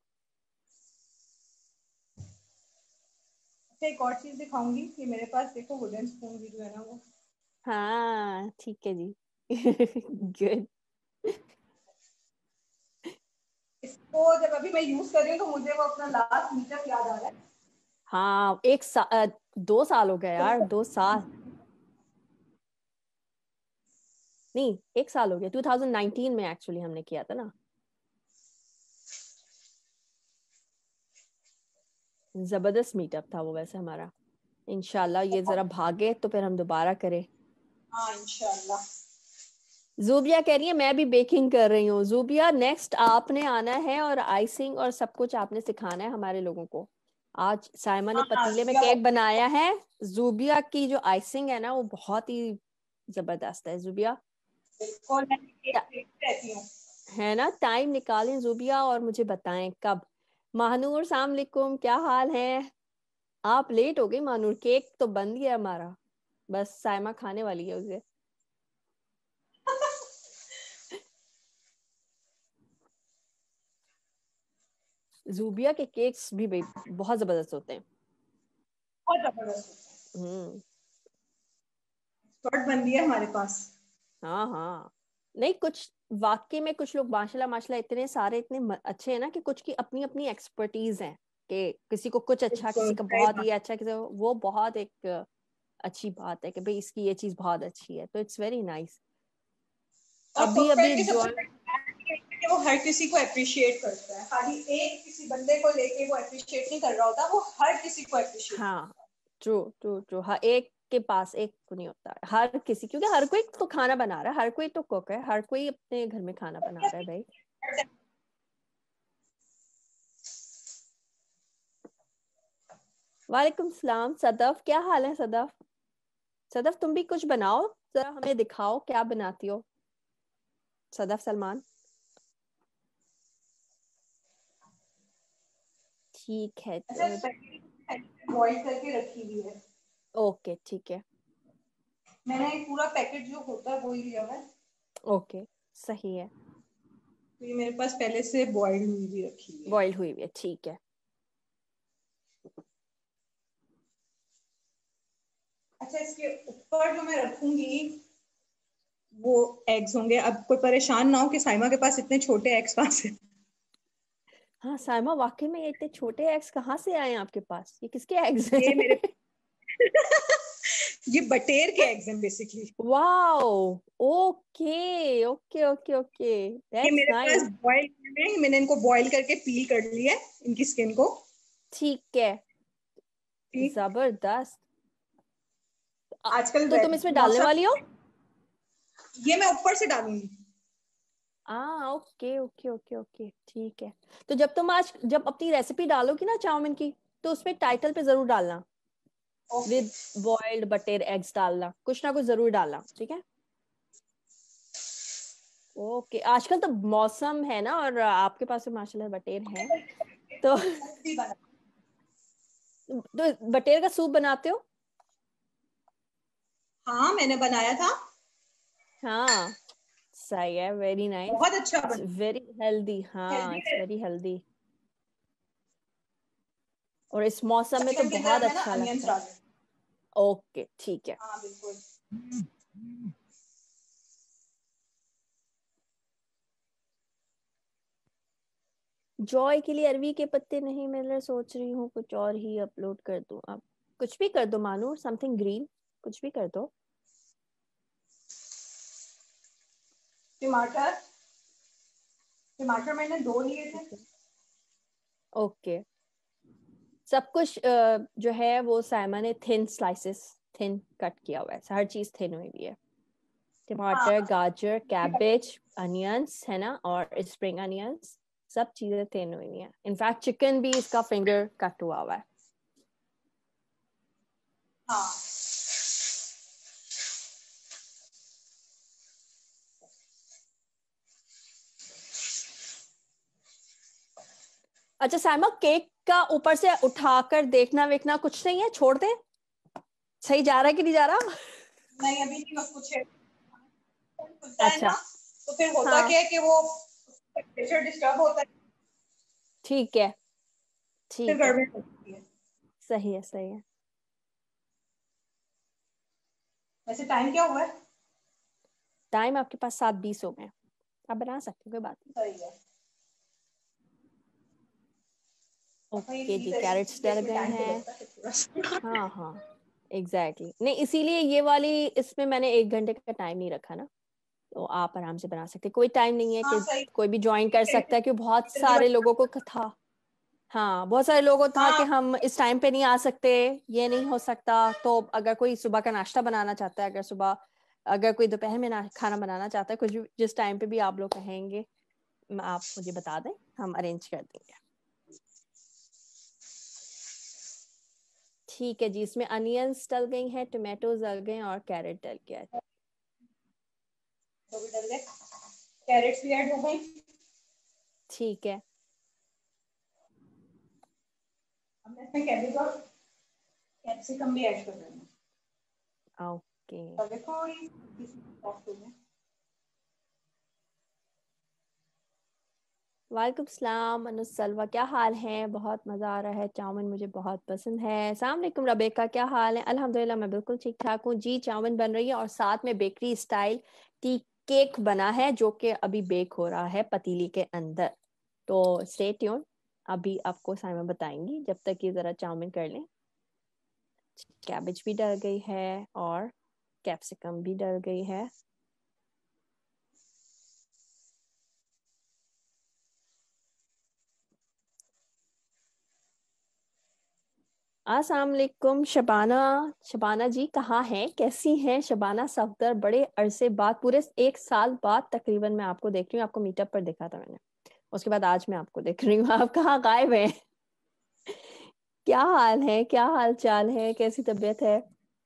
एक और चीज दिखाऊंगी कि मेरे पास देखो वुडन स्पून भी जो है ना वो, हाँ ठीक है जी। गुड। इसको जब अभी मैं यूज कर रही हूँ तो मुझे वो अपना लास्ट मीटअप याद आ रहा है। हाँ 2 साल हो गए यार, 2 साल नहीं 1 साल हो गया, 2019 में एक्चुअली हमने किया था ना। जबरदस्त मीटअप था वो वैसे हमारा। इंशाल्लाह ये जरा भागे तो फिर हम दोबारा करें। हाँ इंशाल्लाह। जूबिया कह रही है मैं भी बेकिंग कर रही हूँ। जूबिया नेक्स्ट आपने आना है और आइसिंग और सब कुछ आपने सिखाना है हमारे लोगों को। आज साइमा ने हाँ पतीले में केक बनाया है। जूबिया की जो आइसिंग है ना वो बहुत ही जबरदस्त है। जूबिया बिल्कुल, मैं केक देखती रहती हूँ। है ना, टाइम निकालें जुबिया और मुझे बताएं कब। महानूर सलाम अलैकुम, क्या हाल है? आप लेट हो गई महानूर, केक तो बन गया हमारा, बस साइमा खाने वाली है उसे। जूबिया के केक्स भी भाई बहुत जबरदस्त होते हैं। बहुत जबरदस्त हम्म। एक्सपर्ट बन गया हमारे पास। हाँ हाँ, नहीं कुछ वाकई में कुछ लोग माशाल्लाह माशाल्लाह इतने सारे इतने अच्छे हैं ना कि कुछ की अपनी अपनी एक्सपर्टीज है, कि किसी को कुछ अच्छा, बिल्कुल किसी का सही बहुत बात। ही अच्छा, किसी को वो बहुत एक अच्छी बात है कि भाई इसकी ये चीज बहुत अच्छी है, तो इट्स वेरी नाइस। और अभी अभी परफेक्ट की सबसे ज्वाइन। बड़ी बात ये है कि वो हर किसी को अप्रिशिएट करता है, खाली एक किसी बंदे को लेके वो अप्रिशिएट नहीं कर रहा होता, वो हर किसी को अप्रिशिएट हाँ करता है। ट्रू ट्रू ट्रू, हर एक के पास एक को नहीं होता है, हर किसी, क्योंकि हर कोई तो खाना बना रहा है, हर कोई तो कुक है, हर कोई अपने घर में खाना बना रहा है भाई। वालेकुम सलाम सदफ, क्या हाल है सदफ? सदफ तुम भी कुछ बनाओ, जरा हमें दिखाओ क्या बनाती हो। सदफ सलमान, ठीक है अच्छा, तो बॉईल करके रखी हुई है ओके ठीक है। मैंने, एक पूरा पैकेट जो होता है वही लिया है। ओके सही है। तो ये मेरे पास पहले से बॉइल्ड हुई भी रखी हुई है। बॉइल हुई हुई है, ठीक है। अच्छा, इसके ऊपर जो मैं रखूंगी वो एग्स होंगे। अब कोई परेशान ना हो कि साइमा के पास इतने छोटे एग्स कहाँ से। हाँ साइमा, वाकई में ये इतने छोटे एग्स कहाँ से आए हैं आपके पास? ये किसके एग्स हैं? ये मेरे ये बटेर के एग्स हैं basically. Wow, okay okay okay okay, ये दैट्स मेरे पास नाइस। बॉयल में, मैंने इनको बॉयल करके पील कर लिया है, इनकी स्किन को। ठीक है, ठीक। जबरदस्त। आजकल तो तुम इसमें डालने मौसम, वाली हो? ये मैं ऊपर से डालूंगी। ओके ओके ओके ओके ठीक है। तो जब तुम आज जब अपनी रेसिपी डालोगी ना चाउमीन की, तो उसमें टाइटल पे जरूर डालना ओके। विद बॉइल्ड बटेर एग्स डालना, कुछ ना कुछ जरूर डालना, ठीक है? ओके, आजकल तो मौसम है ना, और आपके पास तो माशाल्लाह बटेर है, तो तो बटेर का सूप बनाते हो? हाँ मैंने बनाया था, हाँ सही है, वेरी नाइस। बहुत अच्छा इट्स बना। वेरी हेल्दी, हाँ हेल्दी इट्स है। वेरी हेल्दी, और इस मौसम में तो चिकन की बहुत तरफ है ना, अच्छा अनियंस लगता है। डाले। ओके ठीक है। हाँ बिल्कुल। जॉय के लिए अरवी के पत्ते नहीं मिल रहे, सोच रही हूँ कुछ और ही अपलोड कर दूं। अब कुछ भी कर दो मानू, समथिंग ग्रीन, कुछ भी कर दो। टमाटर, टमाटर मैंने 2 लिए थे। ठीक है ओके। सब कुछ जो है वो साइमा ने थिन स्लाइसेस, थिन कट किया हुआ है, हर चीज थिन हुई हुई है। टमाटर, हाँ गाजर, कैबेज, अनियंस है ना, और स्प्रिंग अनियंस, सब चीजें थिन हुई हुई हैं। इनफैक्ट चिकन भी इसका फिंगर कट हुआ हुआ है। हाँ। अच्छा साइमा, केक का ऊपर से उठाकर देखना वेखना कुछ नहीं है, छोड़ दे, सही जा रहा है कि नहीं जा रहा? नहीं अभी नहीं, बस कुछ खुलता है अच्छा। ना, तो फिर होता हाँ क्या है कि वो टेम्परेचर डिस्टर्ब होता है, ठीक है, फिर ठीक है, गड़बड़ होती है। सही है, सही है। वैसे टाइम क्या हुआ है? टाइम आपके पास 7:20 हो गए, आप बना सकते हो, कोई बात नहीं। सही है। अच्छा, ये ओके जी, चीज ऐसी कैरेट्स चीज है, डल इसमें गए टाइम तो हैं। लगता है थोड़ा सा। हाँ हाँ, एग्जैक्टली नहीं, इसीलिए ये वाली इसमें मैंने 1 घंटे का टाइम नहीं रखा ना, तो आप आराम से बना सकते, कोई टाइम नहीं है हाँ कि सही कोई भी ज्वाइन कर है, सकता है, क्योंकि बहुत जल्दी सारे बना। लोगों को था। हाँ, बहुत सारे लोगों को था कि हाँ हम इस टाइम पे नहीं आ सकते, ये नहीं हो सकता। तो अगर कोई सुबह का नाश्ता बनाना चाहता है, अगर कोई दोपहर में खाना बनाना चाहता है, कुछ भी जिस टाइम पे भी आप लोग कहेंगे, आप मुझे बता दें, हम अरेंज कर देंगे। ठीक है जी, इसमें अनियंस डल गई हैं, टोमेटोज डल गए हैं और कैरेट डल गया है। तो भी डल गए, कैरेट्स भी ऐड हो गई। ठीक है, अब मैं इसमें कैबेज और कैप्सिकम भी ऐड कर रही हूँ, ओके। ताकि थोड़ी सॉफ्ट हो जाए। वालेकुम सलाम अनुसलवा, क्या हाल है? बहुत मज़ा आ रहा है, चाउमीन मुझे बहुत पसंद है। अस्सलाम वालेकुम रबेका, क्या हाल है? अल्हम्दुलिल्लाह मैं बिल्कुल ठीक ठाक हूँ जी। चाउमीन बन रही है और साथ में बेकरी स्टाइल टी केक बना है, जो कि अभी बेक हो रहा है पतीली के अंदर। तो स्टे ट्यून, अभी आपको साइमा बताएंगी, जब तक ये ज़रा चाउमीन कर लें। कैबेज भी डल गई है और कैप्सिकम भी डल गई है। अस्सलाम वालेकुम शबाना। शबाना जी कहाँ हैं, कैसी हैं शबाना सफदर? बड़े अरसे बाद, पूरे 1 साल बाद तकरीबन मैं आपको देख रही हूँ। आपको मीटअप पर देखा था मैंने, उसके बाद आज मैं आपको देख रही हूँ। आप कहाँ गायब हैं? क्या हाल है, क्या हाल चाल है, कैसी तबीयत है?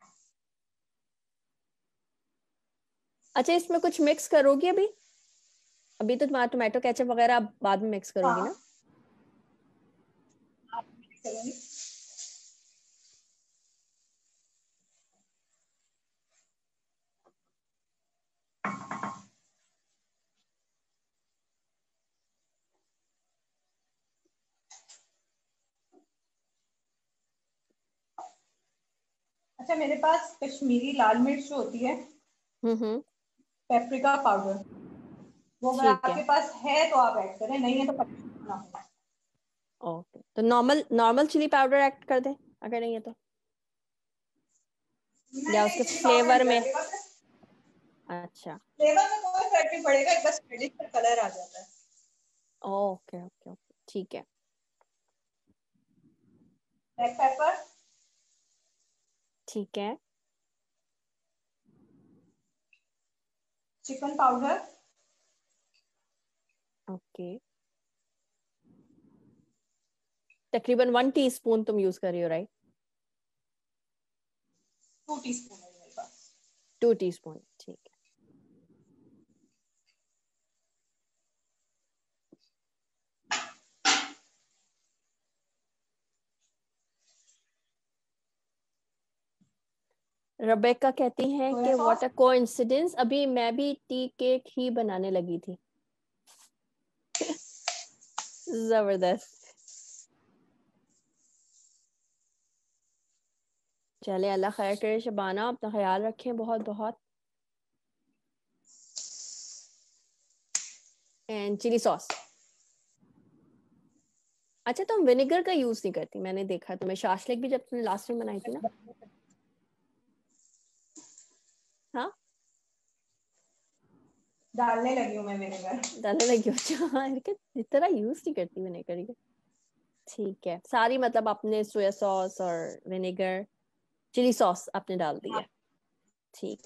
अच्छा, इसमें कुछ मिक्स करोगी अभी? अभी तो तुम्हारा टोमेटो केचप वगैरह आप बाद में मिक्स करोगी हाँ ना? आप करेंगे। अच्छा, मेरे पास कश्मीरी लाल मिर्च जो होती है, हम्म। पेपरिका पाउडर, वो अगर ठीक है, आपके पास है तो आप ऐड करें, नहीं है तो पता ना हो। ओके, तो normal normal chilli powder add कर दें अगर नहीं है तो, नहीं या नहीं, उसके चिली पाउडर फ्लेवर नहीं में? लगेगा, अच्छा, फ्लेवर में कोई फर्क नहीं पड़ेगा, एक बस रेडिश का कलर आ जाता है। ओके ओके ओके, ठीक है। ब्लैक पेपर, ठीक है, चिकन पाउडर, ओके। तकरीबन 1 टीस्पून तुम यूज कर रही हो, राइट? 2 टीस्पून है मेरे पास। 2 टीस्पून, ठीक है। रबेका कहती हैं सोया कि व्हाट सॉस। अ कोइंसिडेंस, अभी मैं भी टी केक ही बनाने लगी थी। जबरदस्त। चले, अल्लाह खैर करे शबाना, अपना ख्याल रखें बहुत बहुत। And chilli sauce. अच्छा, तुम विनेगर का यूज नहीं करती, मैंने देखा तुम्हें शाशलिक भी जब तुमने लास्ट टाइम बनाई थी ना। हाँ, डालने लगी हूँ मैं विनेगर। डालने लगी हो? अच्छा, इतना यूज नहीं करती विनेगर का। ठीक है, सारी मतलब आपने सोया सॉस और विनेगर, चिली सॉस आपने डाल दी है, ठीक।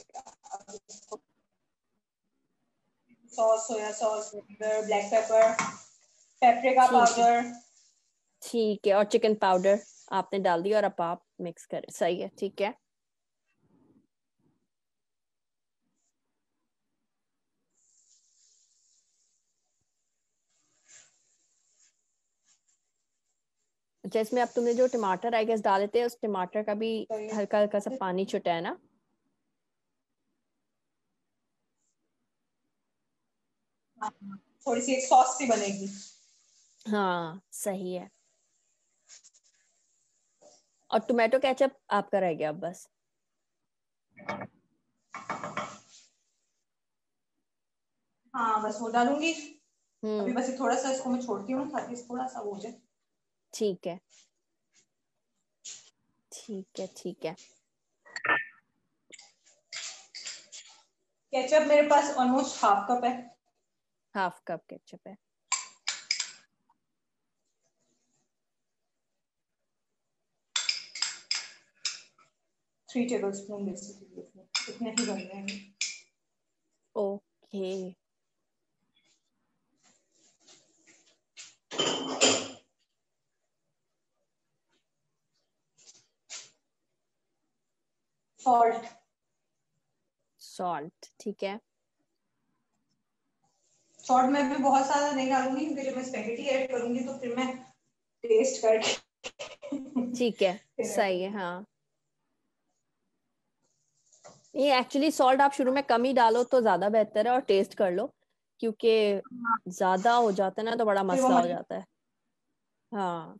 Sauce, soya sauce, vinegar, black pepper, paprika ठीक है, पाउडर। ठीक है, और चिकन पाउडर आपने डाल दिया और अब आप मिक्स करें, सही है, ठीक है। अच्छा, इसमें अब तुमने जो टमाटर आई गेस डाले थे उस टमाटर का भी हल्का हल्का सा पानी छुटा है ना? थोड़ी सी एक सॉस सी बनेगी। हाँ सही है। और टोमेटो केचप आपका रह गया अब बस। हाँ बस वो डालूंगी। अभी बस थोड़ा सा इसको मैं छोड़ती हूँ ताकि थोड़ा सा हो जाए। ठीक है ठीक है ठीक है। केचप मेरे पास ऑलमोस्ट हाफ कप है। हाफ कप केचप है। 3 टेबलस्पून बेसिकली इतने ही बन रहे हैं। Okay salt. सॉल्ट ठीक है। सॉल्ट मैं भी बहुत सारा नहीं डालूंगी क्योंकि जब मैं स्पेगेटी ऐड करूंगी तो फिर मैं टेस्ट करके ठीक है सही है। हाँ ये एक्चुअली सॉल्ट आप शुरू में कम ही डालो तो ज्यादा बेहतर है और टेस्ट कर लो, क्योंकि ज्यादा हो जाता है ना तो बड़ा फिर वो मसला हो जाता है। हाँ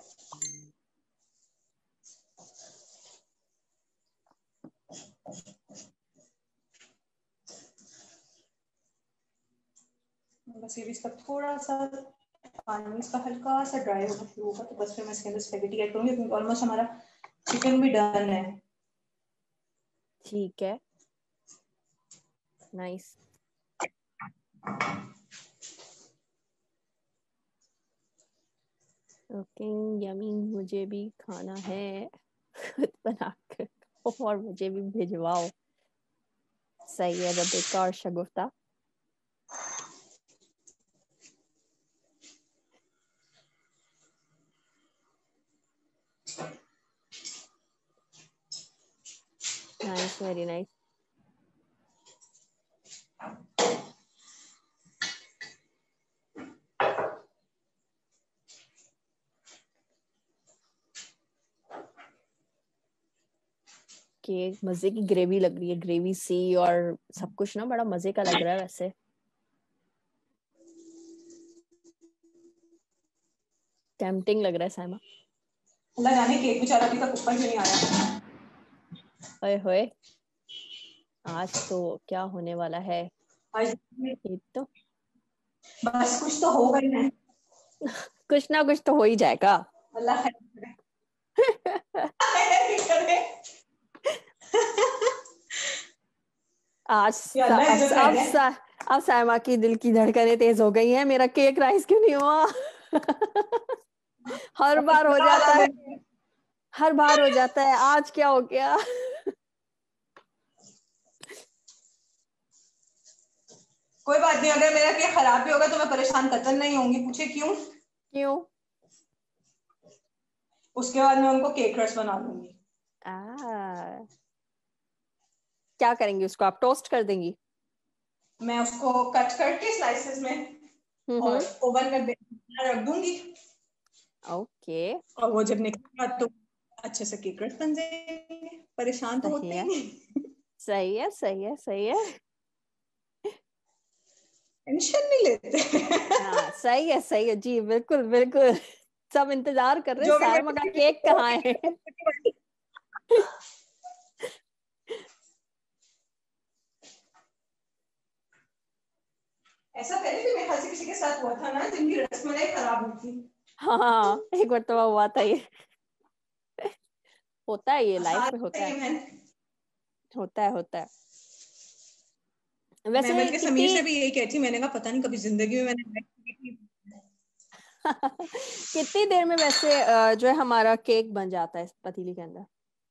बस ये भी इसका थोड़ा सा पानी इसका हल्का सा ड्राई होना शुरू होगा तो बस फिर मैं इसके अंदर स्पेगेटी ऐड करूंगी क्योंकि ऑलमोस्ट हमारा चिकन भी डन है। ठीक है नाइस। ओके यमी, मुझे भी खाना है खुद बना कर और मुझे भी भिजवाओ। सही है रबिका और Shagufta. Nice very nice. Cake मजे की ग्रेवी लग रही है, ग्रेवी सी और सब कुछ ना बड़ा मजे का लग रहा है वैसे। टेम्पटिंग लग रहा है साइमा। अल्लाह जाने केक बेचारा अभी तक ऊपर क्यों नहीं आया। ओए होए आज तो क्या होने वाला है आज ये तो बस कुछ तो होगा ही नहीं। कुछ ना कुछ तो हो ही जाएगा। अल्लाह करे। आज या अल्लाह इज्जत कर दे। अब साइमा की दिल की धड़कनें तेज हो गई हैं। मेरा केक राइस क्यों नहीं हुआ हर बार हो जाता है, हर बार हो जाता है, आज क्या हो गया कोई बात नहीं, अगर मेरा केक खराब भी होगा तो मैं परेशान कतई नहीं होंगी। पूछे क्यों? क्यों? उसके बाद मैं उनको केक रस बना दूंगी। क्या करेंगी उसको, आप टोस्ट कर देंगी? मैं उसको कट करके स्लाइसेस में और ओवन में रख दूंगी। ओके और वो जब निकलेगा तो अच्छे से केक रस बन जाएंगे। परेशान तो सही होते है ही नहीं। सही है सही है सही है। टेंशन नहीं लेते हाँ सही है सही है जी, बिल्कुल बिल्कुल। सब इंतजार कर रहे हैं जो भी साइमा का केक कहाँ है ऐसा पहले भी मेरे ख्याल से किसी के साथ हुआ था ना जिनकी रसमलाई खराब हुई थी। हाँ एक बार तो हुआ था ये होता है, ये लाइफ में होता है होता है होता है। मैं वैसे बल्कि समीर कितनी से भी यही कहती, मैंने कहा पता नहीं कभी जिंदगी में मैंने कितनी देर में वैसे जो है हमारा केक बन जाता है इस पतीली के अंदर?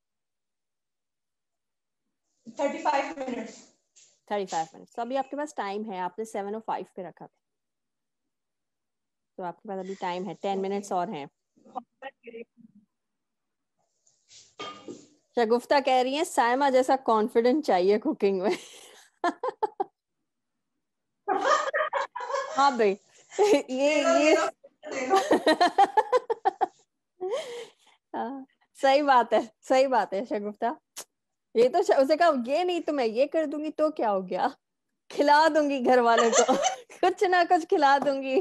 35 मिनट्स। 35 मिनट। तो अभी आपके पास टाइम है, आपने 7:05 पे रखा था तो आपके पास अभी टाइम है, 10 मिनट्स और हैं। शगुफ्ता कह रही है साइमा जैसा कॉन्फिडेंट चाहिए कुकिंग में हाँ भाई ले लो ये ले लो ले लो। सही बात है, सही बात है शगुफ्ता। ये तो उसे कहा ये नहीं तो मैं ये कर दूंगी तो क्या हो गया, खिला दूंगी घर वालों को कुछ ना कुछ खिला दूंगी।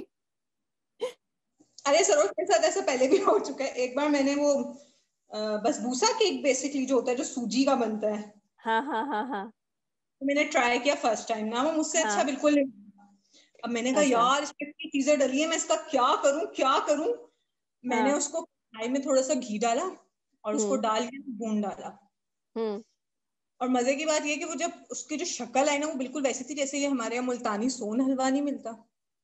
अरे सरोज के साथ ऐसा पहले भी हो चुका है। एक बार मैंने वो बसबूसा केक बेसिकली जो होता है जो सूजी का बनता है, हाँ हाँ हाँ हाँ तो मैंने ट्राई किया फर्स्ट टाइम ना, वो मुझसे अच्छा हाँ। बिल्कुल नहीं। अब मैंने कहा अच्छा। यार इसमें इतनी चीजें डली है, मैं इसका क्या करूं क्या करूं। मैंने हाँ। उसको कढ़ाई में थोड़ा सा घी डाला और उसको हम्म डाल के भून डाला। हम्म। और मजे की बात ये कि वो जब उसकी जो शक्ल है ना वो बिल्कुल वैसी थी जैसे ये हमारे यहाँ मुल्तानी सोन हलवा नहीं मिलता।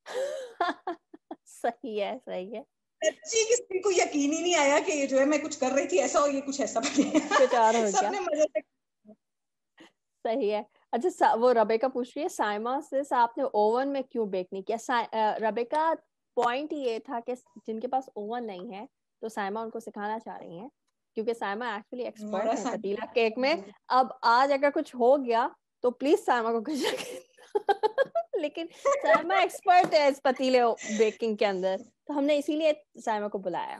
सही है, सही है। सच्ची किसी को यकीन ही नहीं आया कि ये जो है मैं कुछ कर रही थी ऐसा और ये कुछ ऐसा बने। कुछ और हो गया। सबने मजे से। सही है। अच्छा वो रबेका पूछ रही है साइमा से आपने ओवन में क्यों बेक नहीं किया। रबेका पॉइंट ये था कि जिनके पास ओवन नहीं है तो साइमा उनको सिखाना चाह रही हैं, क्योंकि साइमा एक्चुअली बड़ा एक्सपर्ट है सा पतीला केक में। अब आज अगर कुछ हो गया तो प्लीज साइमा को कुछ लेकिन साइमा एक्सपर्ट है इस पतीले बेकिंग के अंदर, तो हमने इसीलिए साइमा को बुलाया।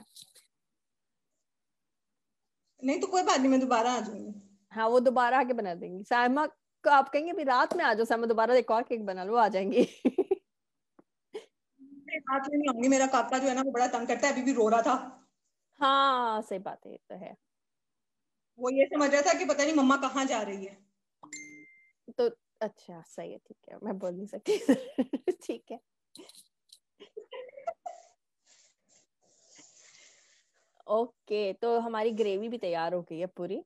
नहीं तो कोई बात नहीं, मैं दोबारा आ जाऊंगी। हाँ वो दोबारा आके बना देंगी साइमा को। आप कहेंगे अभी रात में आ जाओ साइमा, दोबारा एक और केक बना लो, आ जाएंगी। मैं रात में नहीं आऊंगी, मेरा काका जो है ना वो बड़ा तंग करता है, अभी भी रो रहा था। हाँ सही बात है, ये तो है। वो ये समझ रहा था कि पता नहीं मम्मा कहाँ जा रही है। तो अच्छा सही है, ठीक है, मैं बोल नहीं सकती। ठीक है। ओके, तो हमारी ग्रेवी भी तैयार हो गई है पूरी।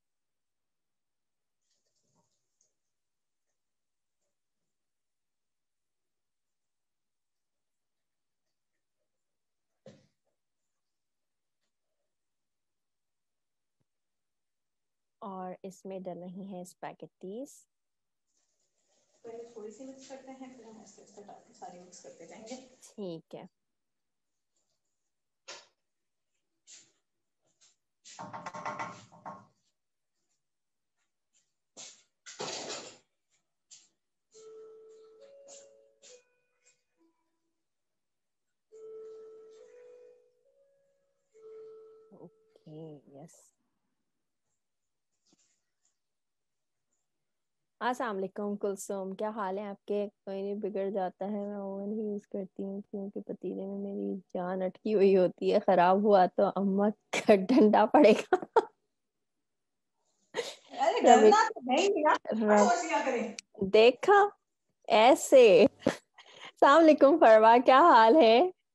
और इसमें डल रही है स्पैगेटीज। पहले थोड़ी सी मिक्स करते हैं, फिर हम ऐसे ऐसे डाल के सारी मिक्स करते जाएंगे। ठीक है। Okay yes. अस्सलाम वालेकुम कुलसुम, क्या हाल है आपके। कोई नहीं, बिगड़ जाता है, मैं ओवन ही यूज करती हूँ क्योंकि पतीले में मेरी जान अटकी हुई होती है, खराब हुआ तो अम्मा का डंडा पड़ेगा। अरे रवि डरना तो है ही नहीं यार, रब सोच लिया करें। देखा ऐसे। अस्सलाम वालेकुम फरवा, क्या हाल है।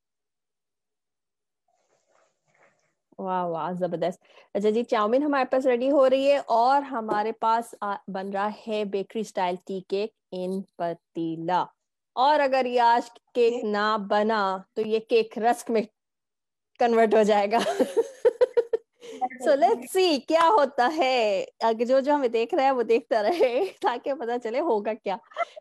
वाह वाह जबरदस्त। अच्छा जी, चाउमीन हमारे पास रेडी हो रही है और हमारे पास बन रहा है bakery style tea cake in पतीला। और अगर ये आज केक ना बना तो ये केक रस्क में कन्वर्ट हो जाएगा। सो लेट्स सी क्या होता है। अगर जो जो हमें देख रहा है वो देखता रहे ताकि पता चले होगा क्या।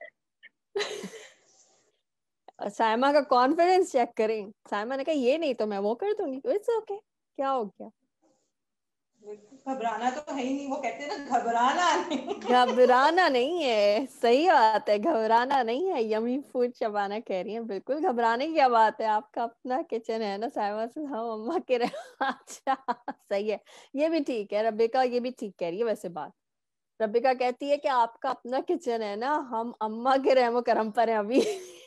साइमा का कॉन्फिडेंस चेक करें। साइमा ने कहा ये नहीं तो मैं वो कर दूंगी, इट्स ओके, क्या हो गया। घबराना तो है ही नहीं, वो कहते हैं ना घबराना नहीं। घबराना नहीं है, सही बात है, घबराना नहीं है। यमी फूड शबाना कह रही है, बिल्कुल घबराने की क्या बात है, आपका अपना किचन है ना साहिबा से हम अम्मा के रहे। अच्छा सही है, ये भी ठीक है। रबिका ये भी ठीक कह रही है वैसे बात। रबिका कहती है कि आपका अपना किचन है ना, हम अम्मा के रहमो करम पर हैं अभी।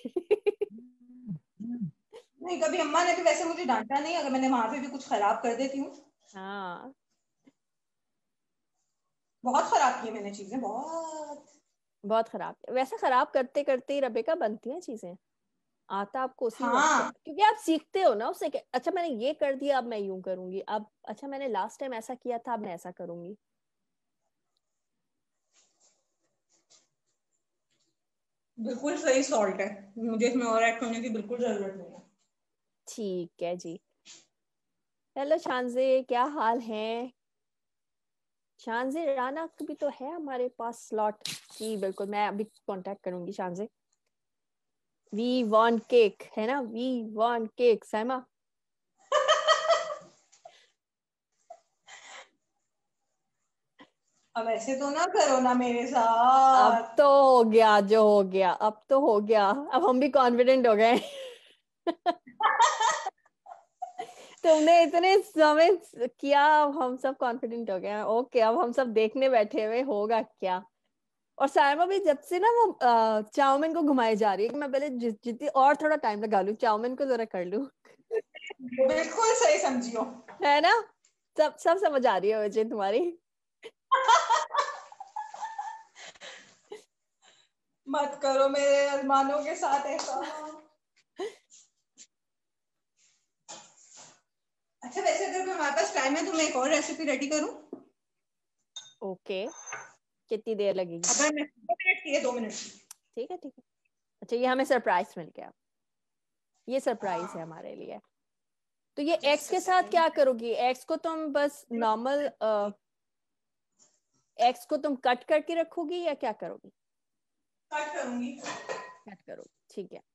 नहीं, कभी अम्मा ने भी वैसे मुझे डांटा नहीं अगर मैंने वहां पे भी कुछ खराब कर देती हूँ। हाँ बहुत खराब की मैंने चीजें, बहुत। बहुत खराब, वैसे खराब करते करते ही रबिका बनती हैं चीजें। आता आपको उसी वक्त है हाँ क्योंकि आप सीखते हो ना उससे। अच्छा मैंने ये कर दिया, अब मैं यूं करूंगी, अब अच्छा मैंने लास्ट टाइम ऐसा किया था, अब मैं ऐसा करूंगी। बिल्कुल सही सॉल्ट है, मुझे इसमें और ऐड करने की बिल्कुल जरूरत नहीं है। ठीक है जी। हेलो शानजे, क्या हाल है। शानजे राना भी तो है हमारे पास स्लॉट। जी बिल्कुल, मैं अभी कांटेक्ट करूंगी शानजे। वी वांट केक है ना, वी वांट केक साइमा। अब ऐसे तो ना करो ना मेरे अब साथ। तो हो गया जो हो गया, अब तो हो गया, अब हम भी कॉन्फिडेंट हो गए। तुमने इतने समय किया, अब हम सब कॉन्फिडेंट हो गए हैं। ओके, अब हम सब देखने बैठे हुए होगा क्या। और सायमा भी जब से ना वो चाउमीन को घुमाई जा रही है कि मैं पहले जितनी और थोड़ा टाइम लगा लूं, चाउमीन को जरा कर लूं। बिल्कुल सही समझियो। है ना, सब सब समझ आ रही है मुझे तुम्हारी। मत करो मेरे अरमानों के साथ ऐसा। अच्छा, वैसे अगर हमारे पास टाइम है तो मैं एक और रेसिपी रेडी करूं। ओके, कितनी देर लगेगी? अगर मैं 2 मिनट की है, 2 मिनट। ठीक है ठीक है। अच्छा, ये हमें सरप्राइज मिल गया, ये सरप्राइज है हाँ, हमारे लिए। तो ये एग्स जस्ट अ के साथ क्या सेकंड। करोगी? एग्स को तुम बस नॉर्मल एग्स को तुम कट करके रखोगी या क्या करोगी? कट करूंगी। कट करोगी, ठीक है।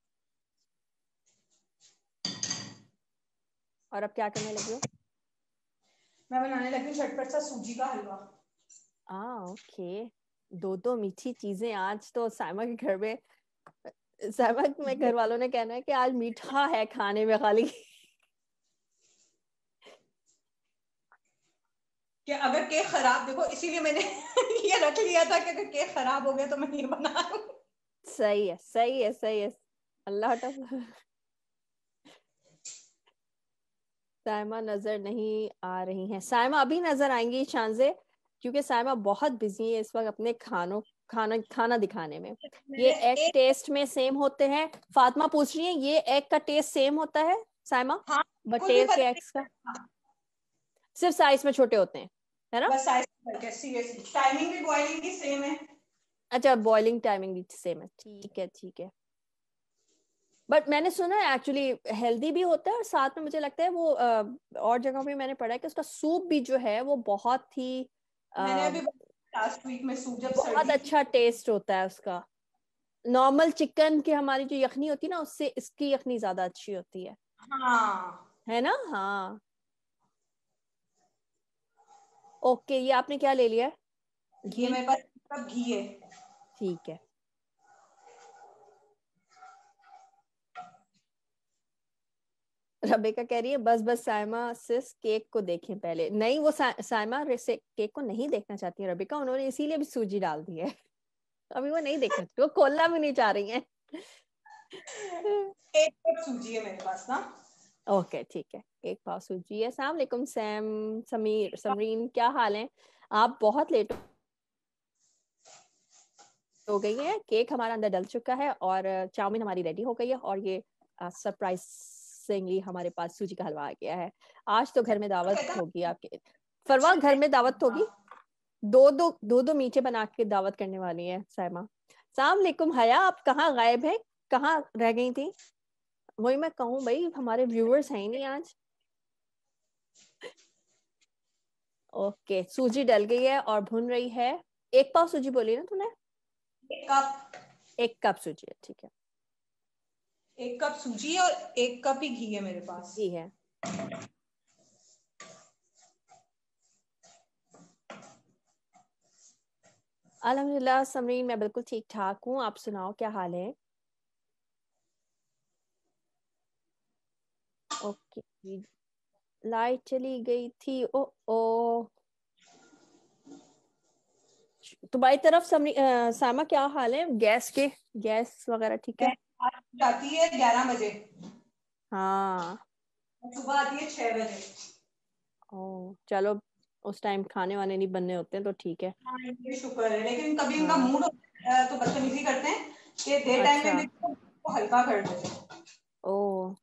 और अब क्या करने लगी हो? मैं बनाने लगी हूँ झटपट सा सूजी का हलवा। ओके, दो दो मीठी चीजें आज तो साइमा के घर में। साइमा में घर वालों ने कहना है कि आज मीठा है खाने में खाली। कि अगर केक खराब, देखो इसीलिए मैंने ये रख लिया था कि अगर केक खराब हो गया तो मैं ये बना लूं। सही है सही है सही है। अल्लाह ताला। साइमा नजर नहीं आ रही हैं। साइमा अभी नजर आएंगी शानजे, क्योंकि साइमा बहुत बिजी है इस वक्त अपने खाना दिखाने में। ये मैंने एग एक। टेस्ट में सेम होते हैं। फातिमा पूछ रही है ये एग का टेस्ट सेम होता है साइमा? हाँ, बिल्कुल भी बटेर के फर्क नहीं एग्स का पड़ता। सिर्फ साइज में छोटे होते हैं, है ना? बस साइज का फर्क है, सीरियसली टाइमिंग भी बॉइलिंग की सेम है। अच्छा, बॉइलिंग टाइमिंग भी सेम है, ठीक है ठीक है। बट मैंने सुना है एक्चुअली हेल्दी भी होता है, और साथ में मुझे लगता है वो और जगहों पे मैंने पढ़ा है कि उसका सूप भी जो है वो बहुत ही मैंने अ, अभी लास्ट वीक में सूप जब बहुत सर्दी थी। अच्छा टेस्ट होता है उसका। नॉर्मल चिकन की हमारी जो यखनी होती है ना, उससे इसकी यखनी ज्यादा अच्छी होती हाँ, है ना? हाँ। ओके, ये आपने क्या ले लिया है? ये घी? मेरे पास सब घी है। ठीक है। रबेका कह रही है बस बस साइमा सिस केक को देखें पहले। नहीं, वो साइमा से केक को नहीं देखना चाहती है रबेका, उन्होंने इसीलिए भी सूजी डाल दी है। अभी वो नहीं देखना, वो खोलना भी नहीं चाह रही है। एक कप सूजी है मेरे पास ना। ओके ठीक है, एक पाव सूजी है। अस्सलाम वालेकुम सैम, समीर, समरीन, क्या हाल है? आप बहुत लेट हो गई है। केक हमारा अंदर डल चुका है और चाउमीन हमारी रेडी हो गई है, और ये सरप्राइजिंगली हमारे पास सूजी का हलवा आ गया है। आज तो घर में दावत होगी आपके। फरवा, घर में दावत होगी। दो दो मीठे बना के दावत करने वाली है साइमा। सलाम वालेकुम हया, आप कहाँ गायब है? कहाँ रह गई थी? वही मैं कहूँ भाई, हमारे व्यूअर्स हैं ही नहीं आज। ओके, सूजी डल गई है और भुन रही है। एक पाव सूजी बोली ना तूने? एक कप। 1 कप सूजी है, ठीक है। 1 कप सूजी और 1 कप ही घी है मेरे पास। घी है। अल्हम्दुलिल्लाह समरीन, मैं बिल्कुल ठीक ठाक हूँ। आप सुनाओ क्या हाल है? ओके, लाइट चली गई थी। ओ ओ, तुम्हारी तरफ सामा क्या हाल है गैस के? गैस वगैरह ठीक है? जाती है 11 बजे, हाँ। सुबह आती है 6 बजे। ओ चलो, उस टाइम खाने वाने नहीं बनने होते हैं तो ठीक है। हाँ, ये शुक्र है, लेकिन कभी उनका हाँ। मूड होता है तो बदतमीजी करते हैं कि डे टाइम में अच्छा। भी तो हल्का कर देते हैं। ओ,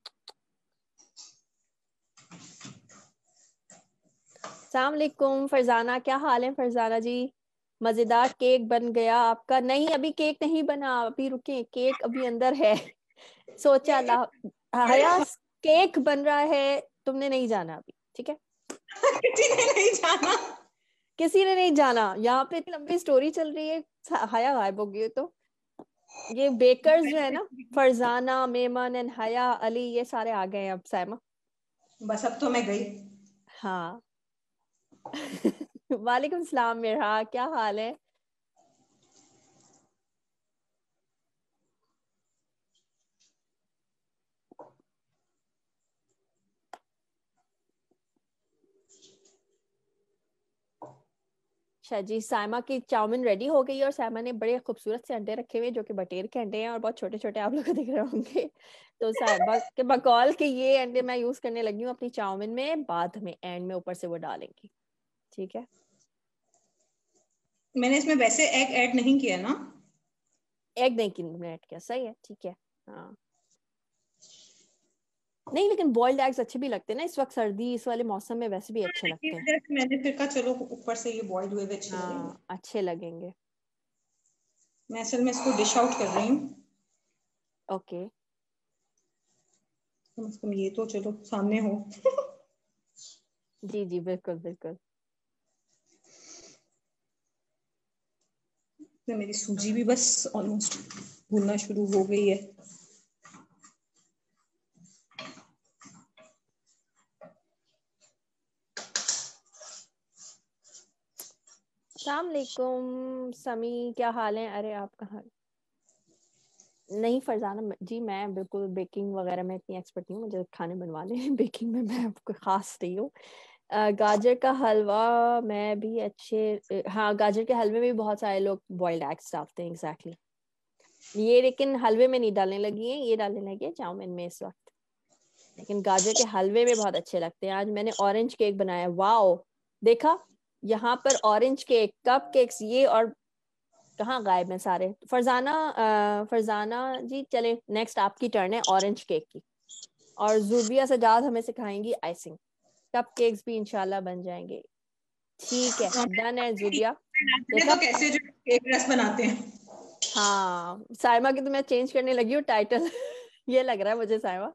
अस्सलाम वालेकुम फरजाना, क्या हाल है फरजाना जी? मजेदार केक बन गया आपका? नहीं, अभी केक नहीं बना, अभी रुके, केक अभी अंदर है। सोचा ला बड़े हया, केक बन रहा है, तुमने नहीं जाना अभी, ठीक है? किसी ने नहीं जाना। किसी ने नहीं जाना, यहाँ पे इतनी लंबी स्टोरी चल रही है। हया गायब हो गई है तो ये बेकर्स जो है ना, फरजाना, मेमन एंड हया, अली, ये सारे आ गए हैं अब साइमा। बस अब तो मैं गई। हाँ। वालेकुम सलाम मेरा, क्या हाल है? अच्छा जी, साइमा की चाउमीन रेडी हो गई है और साइमा ने बड़े खूबसूरत से अंडे रखे हुए जो कि बटेर के अंडे हैं और बहुत छोटे छोटे आप लोग को दिख रहे होंगे। तो साइमा के बकौल के ये अंडे मैं यूज करने लगी हूँ अपनी चाउमीन में, बाद में एंड में ऊपर से वो डालेंगी। ठीक है, मैंने इसमें वैसे एग ऐड नहीं किया ना? एग नहीं की मैंने ऐड किया, सही है, ठीक है। हाँ नहीं, लेकिन बॉइल्ड एग्स अच्छे भी लगते हैं ना इस वक्त, सर्दी इस वाले मौसम में वैसे भी अच्छे लगते हैं। मैंने फिर कहा चलो ऊपर से ये बॉइल्ड हुए अच्छे लगेंगे। हाँ अच्छे लगेंगे। मैं असल में इसको डिश आउट कर रही हूँ। ओके कम से कम ये तो चलो सामने हो। जी जी बिल्कुल बिल्कुल। तो मेरी सूजी भी बस ऑलमोस्ट भूनना शुरू हो गई है। अस्सलाम वालेकुम समी, क्या हाल है? अरे आप कहाँ? नहीं फरजाना जी, मैं बिल्कुल बेकिंग वगैरह में इतनी एक्सपर्ट नहीं हूँ, मुझे खाने बनवाने हैं, बेकिंग में मैं कोई खास नहीं हूँ। गाजर का हलवा मैं भी अच्छे, हाँ गाजर के हलवे में भी बहुत सारे लोग बॉइल्ड एग्स डालते हैं, एग्जैक्टली। ये लेकिन हलवे में नहीं डालने लगी है, ये डालने लगी है चाउमीन में इस वक्त। लेकिन गाजर के हलवे में बहुत अच्छे लगते हैं। आज मैंने ऑरेंज केक बनाया, वाओ। देखा यहाँ पर ऑरेंज केक, कप केक्स, ये और कहाँ गायब हैं सारे? फरजाना फरजाना जी चले, नेक्स्ट आपकी टर्न है ऑरेंज केक की, और जुबिया सजाद हमें सिखाएंगी आइसिंग। कप केक्स भी इंशाल्लाह बन जाएंगे। ठीक है, डन है जुबिया। देखा, तो कैसे जो केक रस बनाते हैं। हाँ साइमा की तो मैं चेंज करने लगी हूँ टाइटल ये लग रहा है मुझे साइमा।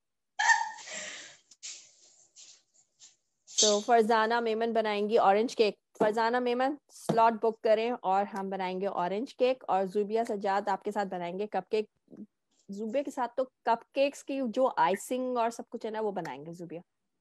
सो फरजाना मेमन बनाएंगी orange cake. Farzana Memon slot book करें और हम बनाएंगे ऑरेंज केक, और जुबिया सजाद आपके साथ बनाएंगे कप केक। जुबिया के साथ तो कप केक्स की जो आइसिंग और सब कुछ है ना वो बनाएंगे जुबिया।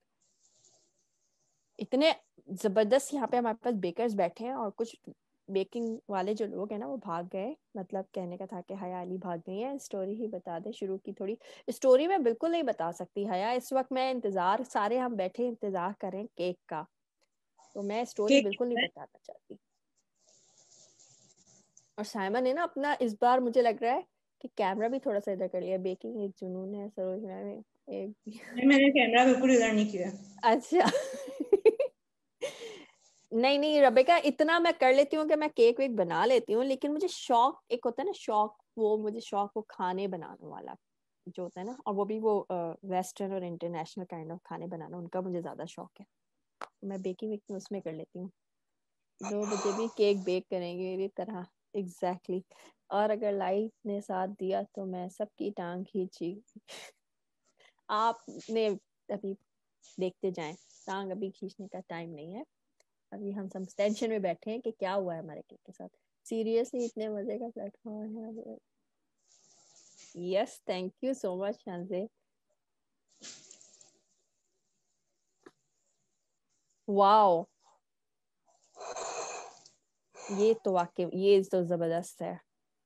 इतने जबरदस्त यहाँ पे हमारे पास बेकर्स बैठे हैं, और कुछ बेकिंग वाले जो लोग हैं ना वो भाग गए, मतलब कहने का था कि हया अली भाग गई है। स्टोरी ही बता दे शुरू की थोड़ी। स्टोरी मैं बिल्कुल नहीं बता सकती हया, इस वक्त मैं इंतजार, सारे हम बैठे इंतजार करें केक का, तो मैं स्टोरी केक बिल्कुल नहीं बताना चाहती। और साइमन ने ना अपना इस बार मुझे लग रहा है कि कैमरा भी थोड़ा सा इधर कर लिया। बेकिंग एक जुनून है सरोज में एक मैंने कैमरा बिल्कुल इधर नहीं किया। अच्छा नहीं नहीं रबेका, इतना मैं कर लेती हूँ कि मैं केक वेक बना लेती हूँ, लेकिन मुझे शौक एक होता है ना, शौक, वो मुझे शौक वो खाने बनाने वाला जो होता है ना, और वो भी वो वेस्टर्न और इंटरनेशनल काइंड ऑफ खाने बनाना, उनका मुझे ज्यादा शौक है। मैं बेकिंग वेकिंग उसमें कर लेती हूँ। 2 बजे भी केक बेक करेंगे मेरी तरह, एग्जैक्टली exactly। और अगर लाइफ ने साथ दिया तो मैं सबकी टांग खींची आपने, अभी देखते जाएं, टांग अभी खींचने का टाइम नहीं है। अभी हम सब टेंशन में बैठे हैं कि क्या हुआ है हमारे केक के साथ। सीरियसली इतने मजे का प्लेटफॉर्म है। Yes thank you so much Shanze. Wow, ये तो वाकई ये तो जबरदस्त है।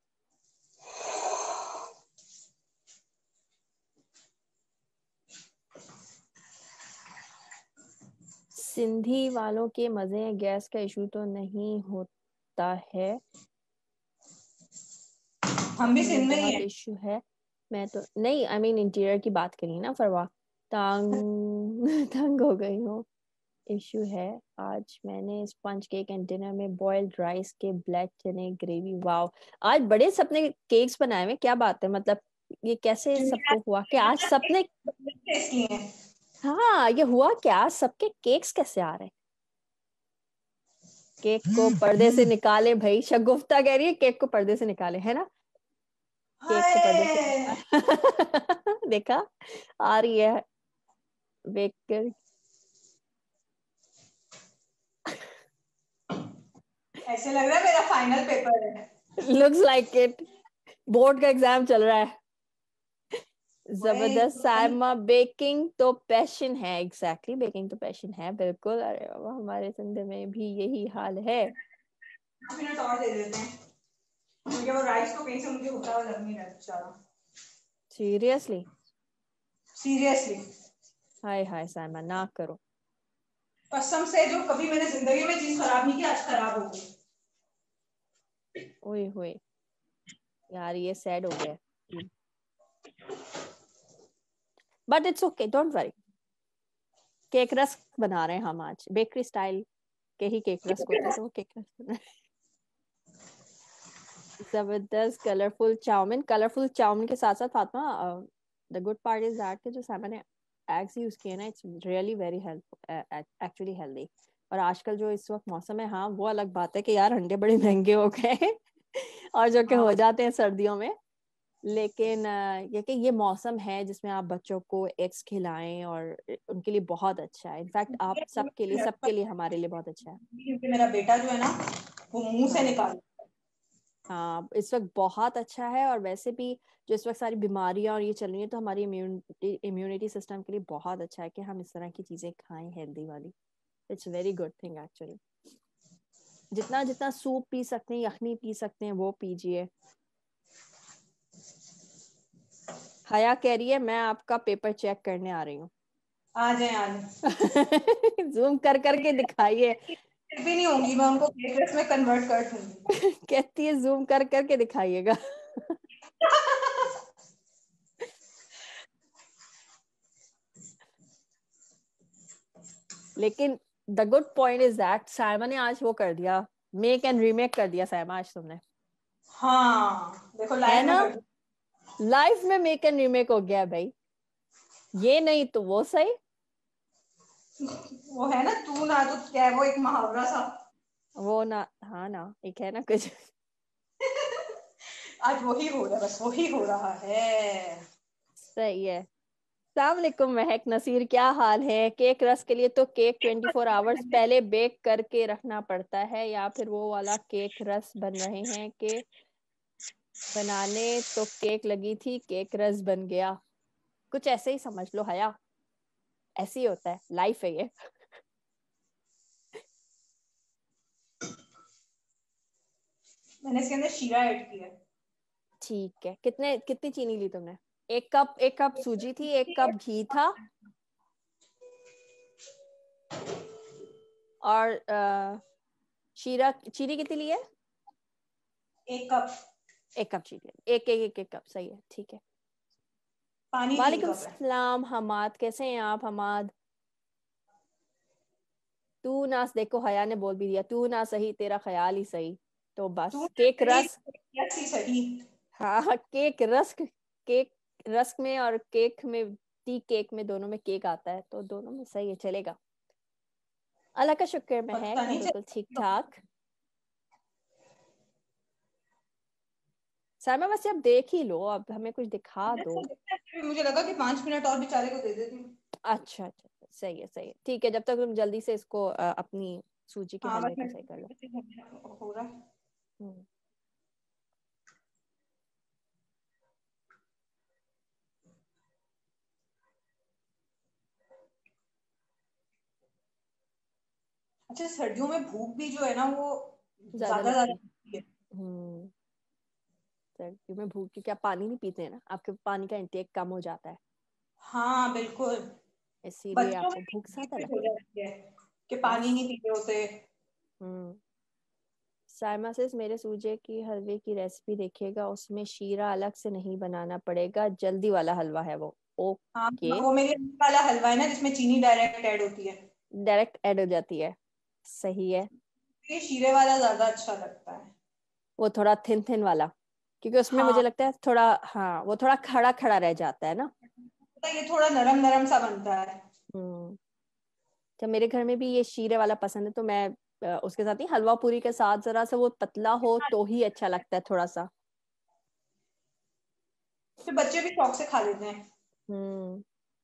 सिंधी वालों के मजे, गैस का इशू तो नहीं होता है? हम भी सिंध में ही बहुत हैं। इशू है। मैं तो नहीं, आई मीन इंटीरियर की बात करी ना फरवा। तंग तंग हो गई हूँ। इशू है, आज मैंने स्पंज केक एंड डिनर में बॉइल्ड राइस के ब्लैक चने ग्रेवी। वाओ, आज बड़े सपने केक्स बनाए हुए, क्या बात है, मतलब ये कैसे सबको हुआ कि आज सपने, हाँ ये हुआ क्या, सबके केक्स कैसे आ रहे हैं? केक को पर्दे से निकाले भाई, शगुफ्ता कह रही है केक को पर्दे से निकाले, है ना? केक को पर्दे से निकाले देखा, आ रही है बेकर। ऐसे लग रहा है मेरा फाइनल पेपर है। लुक्स लाइक इट, बोर्ड का एग्जाम चल रहा है। जबरदस्त साइमा, बेकिंग तो पैशन है, एग्जैक्टली बेकिंग तो पैशन है बिल्कुल। अरे बाबा हमारे जिंदगी में भी यही हाल है। 5 मिनट और दे देते हैं क्योंकि वो राइस को कहीं से मुझे उठा हुआ लग नहीं रहा बेचारा। सीरियसली? सीरियसली। हाय हाय साइमा ना करो। कसम से जो कभी मैंने जिंदगी में चीज खराब नहीं की, आज खराब हो गई। ओए होए यार, ये सैड हो गया। But it's okay, don't worry. Cake rusk बना रहे हैं हम आज, बेकरी स्टाइल के ही केक रस्क होते हैं, तो वो केक रस्क बना रहे हैं। जबरदस्त कलरफुल चाउमीन। कलरफुल चाउमीन के साथ साथ Fatima, the good part is that कि जो सामान ने एग्स यूज किए ना, it's really very help, actually healthy. और आजकल जो इस वक्त मौसम है, हाँ वो अलग बात है कि यार अंडे बड़े महंगे हो गए हैं और जो कि हो जाते हैं सर्दियों में, लेकिन ये कि ये मौसम है जिसमें आप बच्चों को एग्स खिलाएं और उनके लिए बहुत अच्छा है। इनफैक्ट आप सबके लिए हमारे लिए बहुत अच्छा है। क्योंकि मेरा बेटा जो है ना, वो मुंह से हाँ निकाल। हाँ, इस वक्त बहुत अच्छा है। और वैसे भी जो इस वक्त सारी बीमारियां और ये चल रही है, तो हमारी इम्यूनिटी सिस्टम के लिए बहुत अच्छा है कि हम इस तरह की चीजें खाएं, हेल्दी वाली। It's very good thing actually. जितना जितना सूप पी सकते हैं, यखनी पी सकते हैं, वो पीजिए। हया कह रही है मैं आपका पेपर चेक करने आ रही हूँ। आ जाए आ जाए। जूम कर करके दिखाइए। फिर भी नहीं होंगी, मैं उनको केक में कन्वर्ट कर दूंगी। कहती है जूम कर करके दिखाइएगा। लेकिन the good point is that Saima ने आज वो कर दिया, मेक एंड रीमेक कर दिया साइमा आज तुमने। हाँ देखो है लाइव में ना, कर। लाइफ में मेक एंड रीमेक हो गया भाई। ये नहीं तो वो सही। वो है ना, तू ना तो क्या है, वो एक मुहावरा सा। वो ना, हाँ ना, एक है ना कुछ। आज वही हो रहा है, बस वही हो रहा है। सही है। अस्सलाम वालेकुम महक नसीर, क्या हाल है? केक रस के लिए तो केक 24 आवर्स पहले बेक करके रखना पड़ता है, या फिर वो वाला केक रस बन रहे हैं कि बनाने तो केक लगी थी, केक रस बन गया? कुछ ऐसे ही समझ लो हया, ऐसे ही होता है, लाइफ है ये। मैंने इसके अंदर शीरा ऐड किया है। ठीक है, कितनी चीनी ली तुमने? एक कप सूजी थी, एक कप घी था, और शीरा चीनी कितनी ली है? एक कप। एक कप चीनी, एक कप, सही है, ठीक है। पानी वालेकुम 3 कप है। सलाम हमाद, कैसे हैं आप हमाद? तू ना, देखो हया ने बोल भी दिया, तू ना सही तेरा ख्याल ही सही। तो तू बस केक सही, रस, सही सही। हाँ हाँ, केक रस्क, केक रस्क में और केक में, टी केक में, दोनों में केक आता है, तो दोनों में सही है, चलेगा। अल्लाह का शुक्र में है, पता मैं नहीं बिल्कुल ठीक चल। ठाक। साइमा बस अब देख ही लो, अब हमें कुछ दिखा दो। मुझे लगा कि 5 मिनट और बेचारे को दे देती हूँ। अच्छा अच्छा, सही है सही है, ठीक है। जब तक तुम जल्दी से इसको अपनी सूजी के हाँ बस हलवे को मैं सही कर लो। हो रहा है। हम्म। अच्छा, सर्दियों में भूख भी जो है ना, वो ज्यादा ज्यादा ज्यादा लगती है। लगती है। हम्म। सर्दियों में भूख, क्योंकि आप पानी नहीं पीते हैं ना, आपके पानी का इंटेक कम हो जाता है, हाँ बिल्कुल। इसीलिए बच्चों में आपको भूख ज्यादा भी हो लगती जाती है कि है। पानी यस। नहीं पीते होते। हम्म। साइमा से मेरे सूजे की हलवे की रेसिपी देखिएगा, उसमें शीरा अलग से नहीं बनाना पड़ेगा, जल्दी वाला हलवा है वो। हाँ ओके। वो मेरे वाला हलवा है ना, जिसमें चीनी डायरेक्ट ऐड होती है। डायरेक्ट ऐड हो जाती है, सही है। ये शीरे वाला ज्यादा अच्छा लगता है। वो थोड़ा थिन थिन वाला, क्योंकि उसमें मुझे हाँ, लगता है थोड़ा, हाँ वो थोड़ा खड़ा खड़ा रह जाता है ना। पता है, ये थोड़ा नरम नरम सा बनता है। हम्म। जब मेरे घर में भी ये शीरे वाला पसंद है, तो मैं उसके साथ ही हलवा पूरी के साथ जरा सा वो पतला हो तो ही अच्छा लगता है थोड़ा सा। फिर बच्चे भी शौक से खा लेते हैं। हम्म।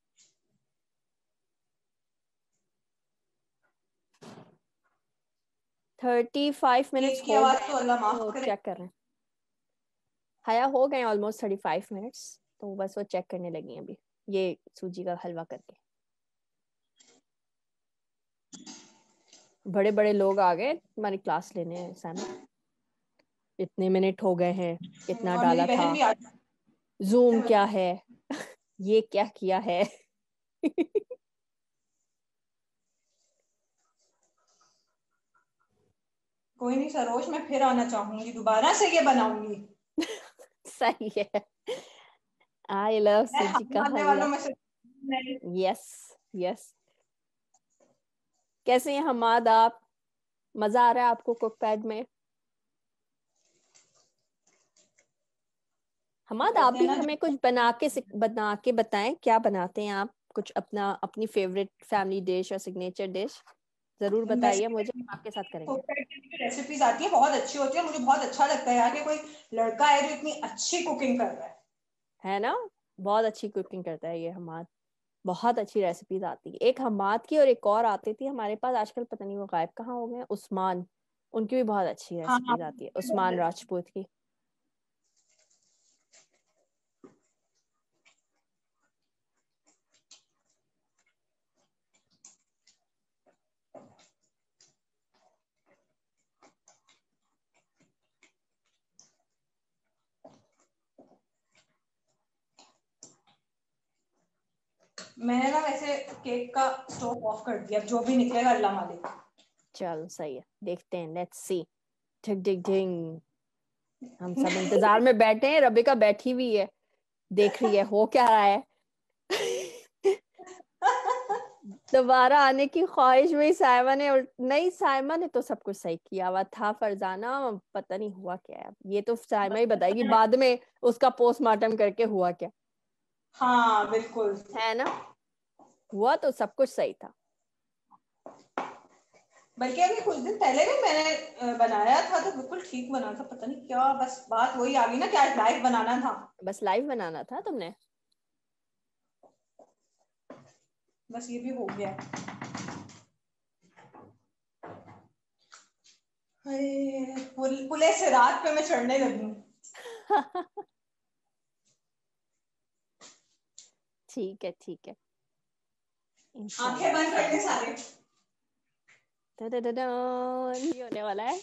35 मिनट्स केक की हो आवाज गए, तो अल्लाह तो माफ करे। चेक कर रहे हैं। हया हो गए ऑलमोस्ट 35 मिनट्स, तो बस वो चेक करने लगी हैं अभी, ये सूजी का हलवा करके। बड़े बड़े लोग आ गए तुम्हारी क्लास लेने साइमा, इतने मिनट हो गए हैं, कितना और मेरी डाला था, बहन भी आ जूम क्या जाती है, ये क्या किया है। कोई नहीं सरोज, मैं फिर आना चाहूंगी, दोबारा से ये बनाऊंगी। सही है। आई लव मैं सूजी खाने का वाले हलवा। वालों में से नहीं। Yes yes. कैसे हैं हमाद आप? मजा आ रहा है आपको कुक पैड में? हमाद आप कहते हैं भी ना हमें कुछ जो बना के बताएं, क्या बनाते हैं आप? कुछ अपना अपनी फेवरेट फैमिली डिश और सिग्नेचर डिश जरूर बताइए मुझे, हम आपके साथ करेंगे। रेसिपीज आती है बहुत अच्छी होती है, मुझे बहुत अच्छा लगता है यार कि कोई लड़का है जो इतनी अच्छी कुकिंग कर रहा है ना? बहुत अच्छी कुकिंग करता है ये हमाद। बहुत अच्छी रेसिपीज आती है। एक हमाद की और एक और आती थी हमारे पास, आजकल पता नहीं वो गायब कहाँ हो गए हैं, उस्मान। उनकी भी बहुत अच्छी हाँ हाँ। रेसिपीज आती है, उस्मान राजपूत की। मैंने ना वैसे केक का स्टोव ऑफ कर दिया, जो भी निकलेगा अल्लाह मालिक। चलो सही है, देखते हैं, लेट्स सी। टिक टिक टिंग। हम सब इंतजार में बैठे हैं, रबिका बैठी हुई है, देख रही है हो क्या रहा है। दोबारा आने की ख्वाहिश हुई साइमा ने, नहीं साइमा ने तो सब कुछ सही किया हुआ था, फरजाना पता नहीं हुआ क्या है, ये तो साइमा ही बताएगी बाद में उसका पोस्टमार्टम करके हुआ क्या। हाँ बिल्कुल। है ना? हुआ तो सब कुछ सही था। बल्कि अभी कुछ दिन पहले भी मैंने बनाया था तो बिल्कुल ठीक बना था, पता नहीं क्या बस बात वही आ गई ना कि आज लाइव बनाना था। बस लाइव बनाना था तुमने। बस ये भी हो गया। अरे पुले से रात पे मैं चढ़ने लगी हूँ। ठीक है ठीक है, आंखें इंशाल्लाह बंद कर दे सारे। ये होने वाला है।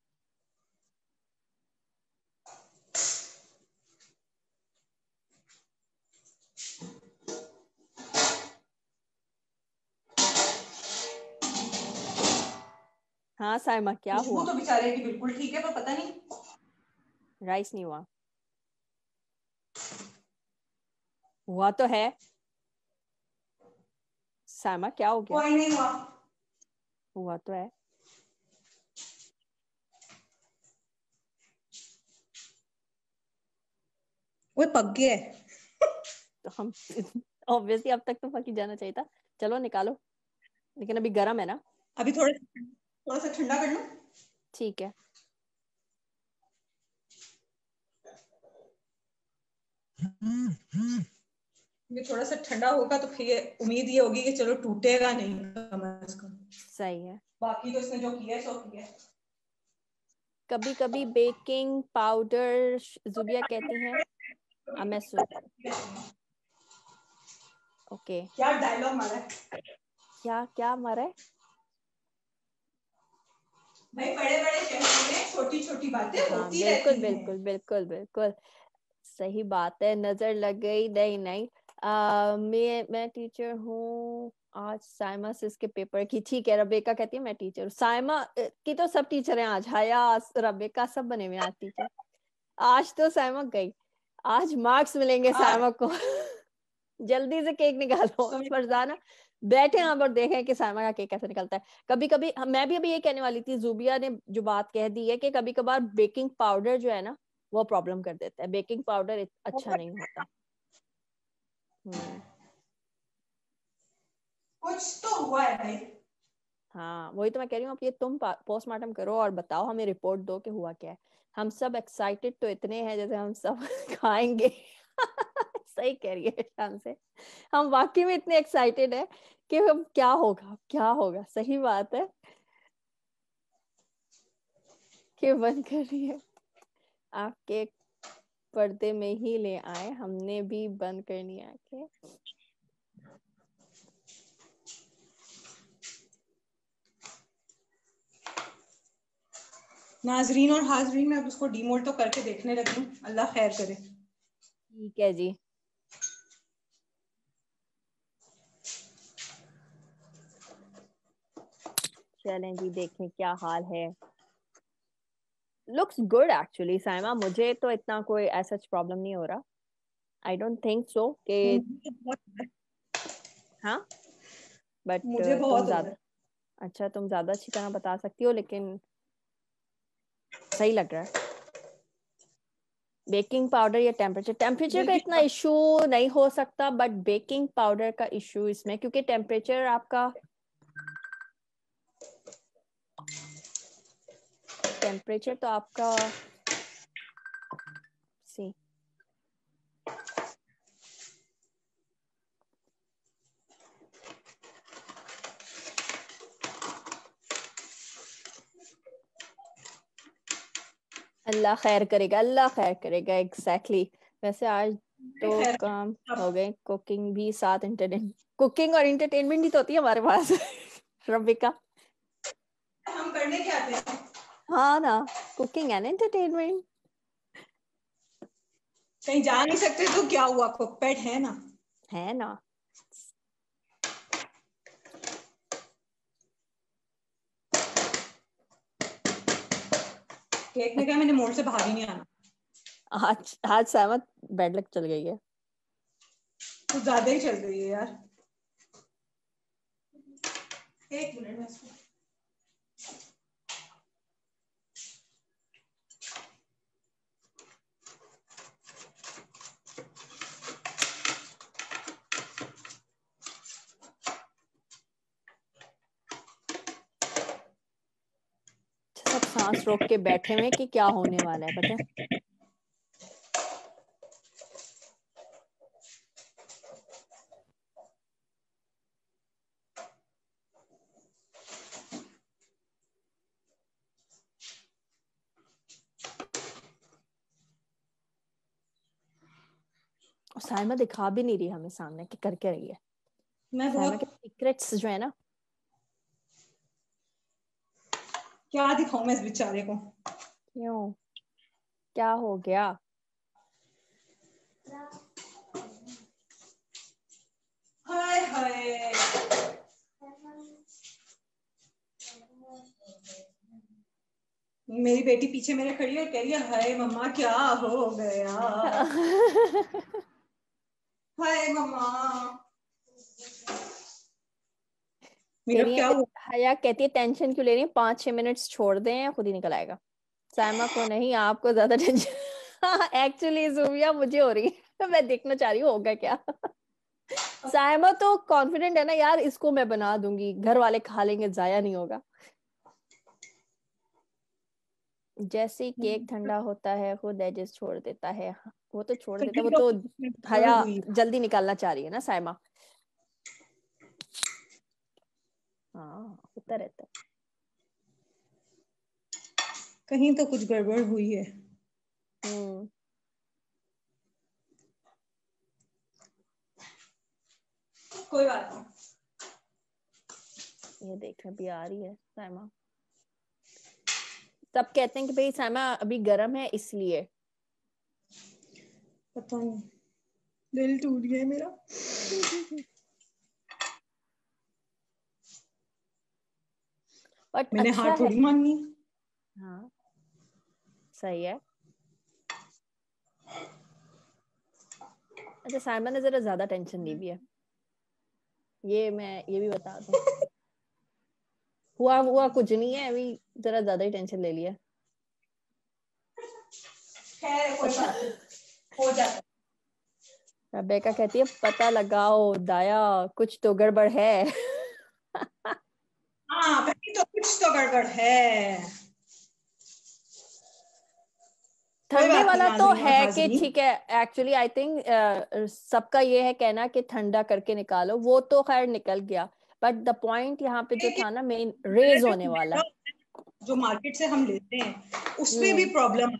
हाँ साइमा क्या खुशबू हुआ? तो बेचारे की बिल्कुल ठीक है पर पता नहीं। राइस नहीं हुआ? हुआ तो है। साइमा क्या हो गया? कोई नहीं हुआ। हुआ तो है। वो पक गया है। तो हम ऑब्वियसली अब तक तो पक ही जाना चाहिए था। चलो निकालो, लेकिन अभी गर्म है ना। अभी थोड़ा थोड़ा सा ठंडा कर लो। ठीक है। ये थोड़ा सा ठंडा होगा तो फिर ये उम्मीद ये होगी कि चलो टूटेगा नहीं कम से कम। सही है। बाकी तो इसने जो किया है सो किया है। कभी कभी बेकिंग पाउडर, जुबिया कहती हैं। अब मैं सुन, ओके। क्या डायलॉग मारा है। क्या क्या मारा है? भाई बड़े बड़े शहरों में छोटी छोटी बातें हाँ होती बिल्कुल रहती हैं। बिल्कुल बिल्कुल बिल्कुल, सही बात है, नजर लग गई। नहीं नहीं, मैं टीचर हूँ, आज साइमा से इसके पेपर की। ठीक है, रबेका कहती है मैं टीचर हूँ। साइमा की तो सब टीचर हैं आज, हया रबेका सब बने हुए हैं आज टीचर। आज तो साइमा गई, आज मार्क्स मिलेंगे आज साइमा को। जल्दी से केक निकालो तो फरजाना। बैठे यहाँ पर देखें कि साइमा का केक कैसे निकलता है। कभी कभी मैं भी अभी ये कहने वाली थी, जुबिया ने जो बात कह दी है कि कभी कभार बेकिंग पाउडर जो है ना वो प्रॉब्लम कर देता है, बेकिंग पाउडर अच्छा नहीं होता। हम्म। कुछ तो हुआ है भाई। हाँ वही तो मैं कह रही हूँ, अब ये तुम पोस्टमार्टम करो और बताओ, हमें रिपोर्ट दो कि हुआ क्या है। हम सब एक्साइटेड तो इतने हैं जैसे हम सब खाएंगे। सही कह रही है शान से, हम वाकई में इतने एक्साइटेड है कि हम क्या होगा क्या होगा। सही बात है कि बंद कर रही है, आपके पर्दे में ही ले आए, हमने भी बंद करनी आंखें। नाजरीन और हाजरीन मैं अब उसको डीमोल्ड तो करके देखने लगी हूँ, अल्लाह खैर करे। ठीक है जी। चलें जी, देखें क्या हाल है। लुक्स गुड एक्चुअली साइमा, मुझे तो इतना कोई ऐसा प्रॉब्लम नहीं हो रहा। आई डोंट थिंक सो कि हाँ, बट मुझे तुम बहुत हो रहा ज्यादा, है। अच्छा तुम ज्यादा अच्छी तरह बता सकती हो, लेकिन सही लग रहा है। बेकिंग पाउडर या टेम्परेचर, टेम्परेचर दिल का भी इतना इशू नहीं हो सकता, बट बेकिंग पाउडर का इशू इसमें, क्योंकि टेम्परेचर आपका, टेम्परेचर तो आपका सी अल्लाह खैर करेगा, अल्लाह खैर करेगा, एग्जैक्टली वैसे आज तो खैर काम अब हो गए, कुकिंग भी साथ, एंटरटेन, कुकिंग और एंटरटेनमेंट ही तो होती है हमारे पास रबिका। हम करने क्या आते हैं? हाँ ना, कुकिंग एंड एंटरटेनमेंट कहीं जा नहीं सकते तो क्या हुआ, पेट है ना। है ना। केक ने कहा मैंने मोड़ से बाहर ही नहीं आना। आज आज सहमत, बैड लक चल गई है। कुछ ज्यादा ही चल रही है यार। एक मिनट में इसको सब सांस रोक के बैठे हुए कि क्या होने वाला है, पता है। साइमा दिखा भी नहीं रही हमें सामने कि करके रही है। मैं साइमा बहुत के सीक्रेट्स जो है ना, क्या दिखाऊं मैं इस बेचारे को। क्यों, क्या हो गया। हाय हाय। मेरी बेटी पीछे मेरे खड़ी है और कह रही है हाय मम्मा क्या हो गया। हाय मम्मा। मेरा तेरी क्या हुआ। हया कहती है टेंशन क्यों ले रही है, 5-6 मिनट छोड़ दें या खुद ही निकल आएगा। साइमा को नहीं, आपको ज्यादा टेंशन एक्चुअली जुबिया मुझे हो रही है मैं देखना चाह रही हूँ होगा क्या। साइमा तो कॉन्फिडेंट है ना यार, इसको मैं बना दूंगी, घर वाले खा लेंगे, जाया नहीं होगा। जैसे ही केक ठंडा होता है खुद एजेस छोड़ देता है, वो तो छोड़ देता है, कहीं वो तो तो गड़बड़ हया हुई। जल्दी निकालना चाह रही है ना साइमा। हाँ होता रहता है। कहीं तो कुछ गड़बड़ हुई है। हम्म, कोई बात नहीं। ये देख अभी आ रही है साइमा। सब कहते हैं कि भाई साइमा अभी गर्म है इसलिए। पता नहीं, दिल टूट गया मेरा। बट मैंने अच्छा हार है। थोड़ी माननी। हाँ सही है। अच्छा साइमा ने जरा ज्यादा टेंशन ली भी है, ये मैं ये भी बता दूं। हुआ हुआ कुछ नहीं है, अभी जरा ज्यादा ही टेंशन ले लिया। खैर कोई पता बात नहीं, हो जाता है। रेबेका कहती है पता लगाओ दाया, कुछ तो गड़बड़ है। हाँ कहीं तो कुछ तो गड़बड़ है। कोई ठंडे बात नहीं वाला तो नाजरीन और है कि हाजरीन। ठीक है, एक्चुअली आई थिंक सबका ये है कहना कि ठंडा करके निकालो, वो तो खैर निकल गया। बट द पॉइंट यहाँ पे जो था ना, मेन रेज होने वाला। जो मार्केट से हम लेते हैं उसमें भी हम्म, प्रॉब्लम।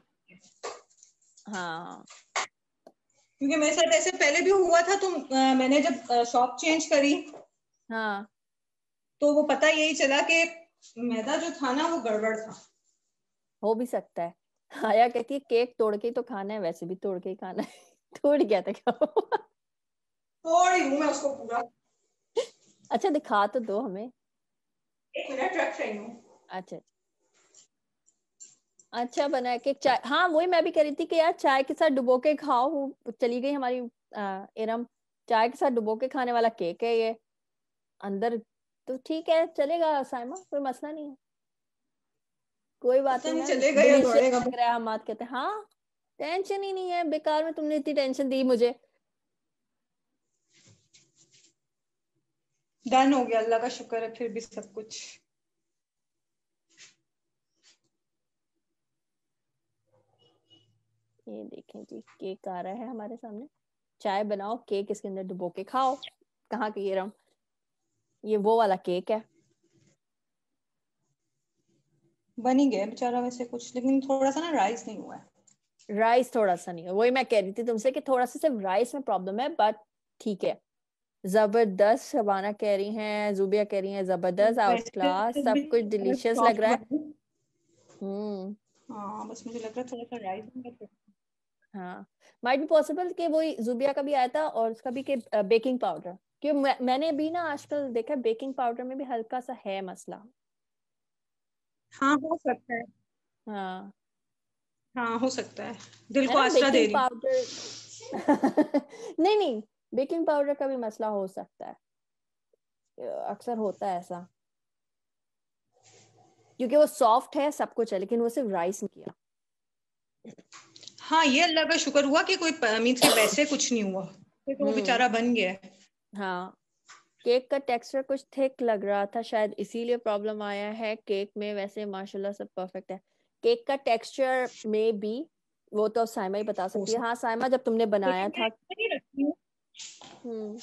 हाँ क्योंकि मेरे साथ ऐसे पहले भी हुआ था, तो मैंने जब शॉप चेंज करी हाँ, तो वो पता यही चला कि मैदा जो था ना वो गड़बड़ था। हो भी सकता है। आया कहती है केक तोड़ के ही तो खाना है, वैसे भी तोड़ के ही खाना है। टूट गया था क्या वो? तोड़ ही हूँ मैं उसको पूरा। अच्छा दिखा तो दो हमें। एक मिनट रख रही हूँ। अच्छा अच्छा। अच्छा बना है केक। चाय, हाँ वही मैं भी कह रही थी कि यार चाय के साथ डुबो के खाओ। वो चली गई हमारी इरम, चाय के साथ डुबो के खाने वाला केक है ये अंदर। तो ठीक है चलेगा साइमा, कोई मसला नहीं है, कोई बात पता नहीं नहीं मैम, चलेगा या डिलीशियस दौड़ेगा। लग रहा है। हम बात कहते हैं हाँ, टेंशन ही नहीं है, बेकार में तुमने इतनी टेंशन दी मुझे। डन हो गया, अल्लाह का शुक्र है फिर भी सब कुछ। ये देखें जी केक आ रहा है हमारे सामने। चाय बनाओ, केक इसके अंदर डुबो के खाओ। कहाँ की ये रम, ये वो वाला केक है। बन ही गया बेचारा वैसे कुछ, लेकिन थोड़ा सा ना राइस नहीं हुआ है। राइस थोड़ा सा नहीं है, वही मैं कह रही थी तुमसे कि थोड़ा सा सिर्फ राइस में प्रॉब्लम है, बट ठीक है। जबरदस्त, शबाना कह रही हैं, जुबिया कह रही हैं जबरदस्त, आउट वैसे क्लास, तो भी सब कुछ डिलीशियस लग सॉफ्ट रहा है। बना। हम्म। हाँ बस मुझे लग रहा है थोड़ा सा राइस में। हाँ, माइट बी पॉसिबल कि वही जुबिया का भी आया था और उसका भी कि बेकिंग पाउडर, कि मैंने भी ना आजकल देखा बेकिंग पाउडर में भी हल्का सा है मसला। हाँ हो सकता है। हाँ, हाँ हो सकता है, दिल है को ना आसरा दे बेकिंग रही। पाउडर। नहीं नहीं, बेकिंग पाउडर का भी मसला हो सकता है, अक्सर होता है ऐसा, क्योंकि वो सॉफ्ट है सब कुछ है, लेकिन वो सिर्फ राइस नहीं किया। हाँ ये अल्लाह का शुक्र हुआ कि कोई मीन्स के वैसे कुछ नहीं हुआ, फिर तो वो हम्म। बेचारा बन गया है। हाँ, केक का टेक्सचर कुछ थिक लग रहा था, शायद इसीलिए प्रॉब्लम आया है केक में। वैसे माशाल्लाह सब परफेक्ट है। केक का टेक्सचर में भी, वो तो साइमा ही बता हो सकती है। सकता हाँ साइमा, जब तुमने है, बनाया लेकिन मैं था। ऐसा नहीं रखती हूँ। हम्म।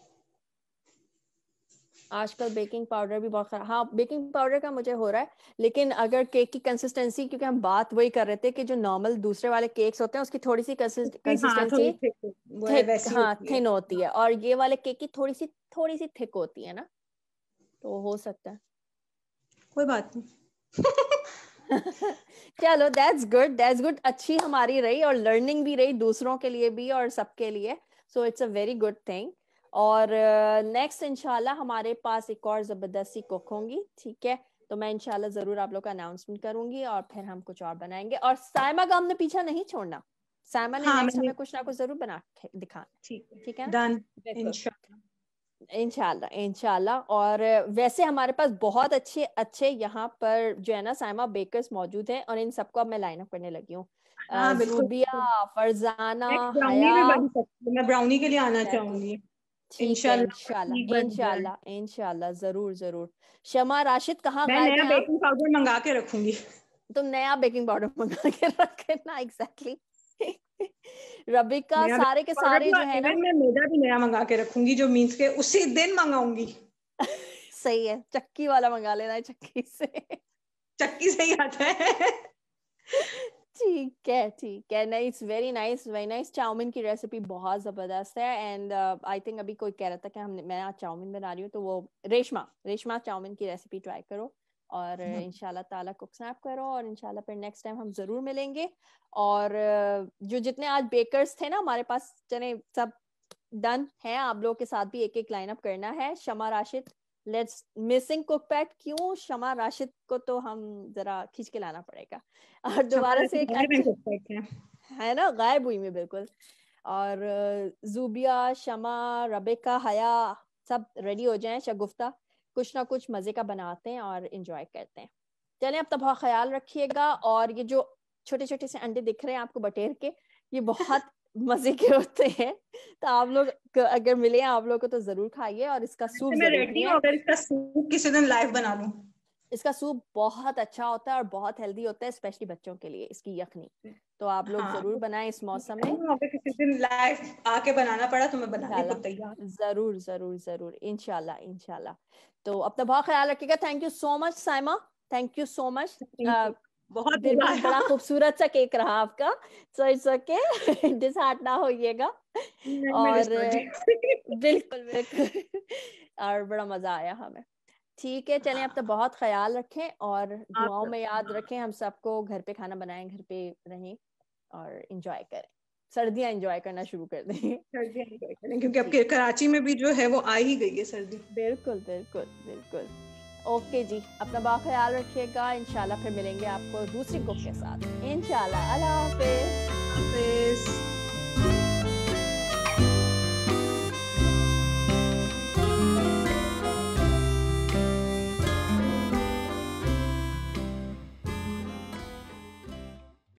आजकल बेकिंग पाउडर भी बहुत हाँ बेकिंग पाउडर का मुझे हो रहा है, लेकिन अगर केक की कंसिस्टेंसी, क्योंकि हम बात वही कर रहे थे कि जो नॉर्मल दूसरे वाले केक्स होते हैं उसकी थोड़ी सी हाँ थोड़ी कंसिस्टेंसी थिक वो है, थिक, वैसी हाँ होती है। थिन होती है, और ये वाले केक की थोड़ी सी थिक होती है ना, तो हो सकता है। कोई बात नहीं। चलो दैट्स गुड, अच्छी हमारी रही और लर्निंग भी रही दूसरों के लिए भी और सबके लिए, so it's a very good thing. और नेक्स्ट इंशाल्लाह हमारे पास एक और जबरदस्ती कुक होंगी, ठीक है, तो मैं इंशाल्लाह जरूर आप लोग का अनाउंसमेंट करूंगी और फिर हम कुछ और बनाएंगे। और साइमा का हमने पीछा नहीं छोड़ना, साइमा ने हाँ नेक्स्ट मैंने, हमें कुछ ना कुछ जरूर बना के दिखाना, ठीक है, ठीक है ना। डन, बिल्कुल, इंशाल्लाह। इंशाल्लाह इंशाल्लाह। और वैसे हमारे पास बहुत अच्छे अच्छे यहाँ पर जो है ना साइमा बेकर्स मौजूद हैं, और इन सबको अब मैं लाइन अप करने लगी हूँ। हाँ बिल्कुल बिल्कुल। जूबिया, फरजाना, मैं ब्राउनी भी हया। बन सकती हूँ, मैं ब्राउनी के लिए आना एग्जैक्टली, चाहूंगी। ठीक है इंशाल्लाह ठीक इंशाल्लाह बन जाए। इंशाल्लाह इंशाल्लाह, जरूर जरूर। शमा राशिद कहाँ मैं गायब नया हैं आप? बेकिंग पाउडर मंगा के रखूंगी। तुम नया बेकिंग पाउडर मंगा के रखना, एग्जैक्टली। रबिका, नया सारे के बेकिंग पाउडर सारे तो जो है ना। इवन मैं मैदा भी नया मंगा के रखूंगी, जो मीन्स के उसी दिन मंगाऊंगी। सही है, चक्की वाला मंगा लेना है, चक्की से। चक्की से ही आता है। ठीक है, nice, very nice very nice. Chowmein की रेसिपी बहुत जबरदस्त है, एंड आई थिंक अभी कोई कह रहा था कि मैं आज चाउमीन बना रही हूँ, तो वो रेशमा चाउमीन की रेसिपी ट्राई करो, और इंशाल्लाह ताला कुक स्नैप करो, और इंशाल्लाह फिर नेक्स्ट टाइम हम जरूर मिलेंगे। और जो जितने आज बेकर्स थे ना हमारे पास, चने सब डन है, आप लोगों के साथ भी एक एक लाइन अप करना है। Shama Rashid, let's missing cook pad, क्यों शमा राशिद को तो हम जरा खींच के लाना पड़ेगा, और दोबारा हमारा से एक गायब है अच्छा, कुक करके। है ना, गायब हुई मैं बिल्कुल। और जूबिया, शमा, रबेका, हया, सब रेडी हो जाएं, शगुफ्ता कुछ ना कुछ मजे का बनाते हैं और इंजॉय करते हैं। चलें, अब तो बहुत ख्याल रखिएगा, और ये जो छोटे छोटे से अंडे दिख रहे हैं आपको बटेर के, ये बहुत मजे के होते हैं, तो आप लोग अगर मिले आप लोग को तो जरूर खाइए, और इसका सूप वैसे मैं जरूर रेडी हूँ, पिए। अगर इसका सूप किसी दिन लाइव बना लूं। इसका सूप बहुत अच्छा होता है और बहुत हेल्दी होता है, स्पेशली बच्चों के लिए, इसकी यखनी, तो आप लोग हाँ जरूर बनाएं इस मौसम में। अगर किसी दिन लाइव आके बनाना पड़ा तो मैं बनाने को इंशाल्लाह, तैयार। जरूर जरूर जरूर, इंशाल्लाह इंशाल्लाह। तो अपना बहुत ख्याल रखिएगा। Thank you so much Saima, thank you so much. Thank you, बहुत फिर मजा भी आया। बड़ा खूबसूरत सा केक रहा आपका, सो इट्स ओके, डिसहार्ट ना होइएगा। नहीं मैं और डिस्टर्ब। बिल्कुल बिल्कुल, और बड़ा मजा आया हमें। ठीक है, चलें, अब तो बहुत ख्याल रखें और आप दुआओं में याद रखें हम सबको, घर पे खाना बनाएं, घर पे रहें और इंजॉय करें, सर्दियां इंजॉय करना शुरू कर दें। सर्दियाँ enjoy करें, क्योंकि अब ठीक, कराची में भी जो है वो आ ही गई है सर्दी। बिल्कुल बिल्कुल बिल्कुल। ओके जी, अपना बहुत ख्याल रखिएगा। इंशाल्लाह फिर मिलेंगे आपको दूसरी कुक के साथ इंशाल्लाह। अल्लाह हाफिज।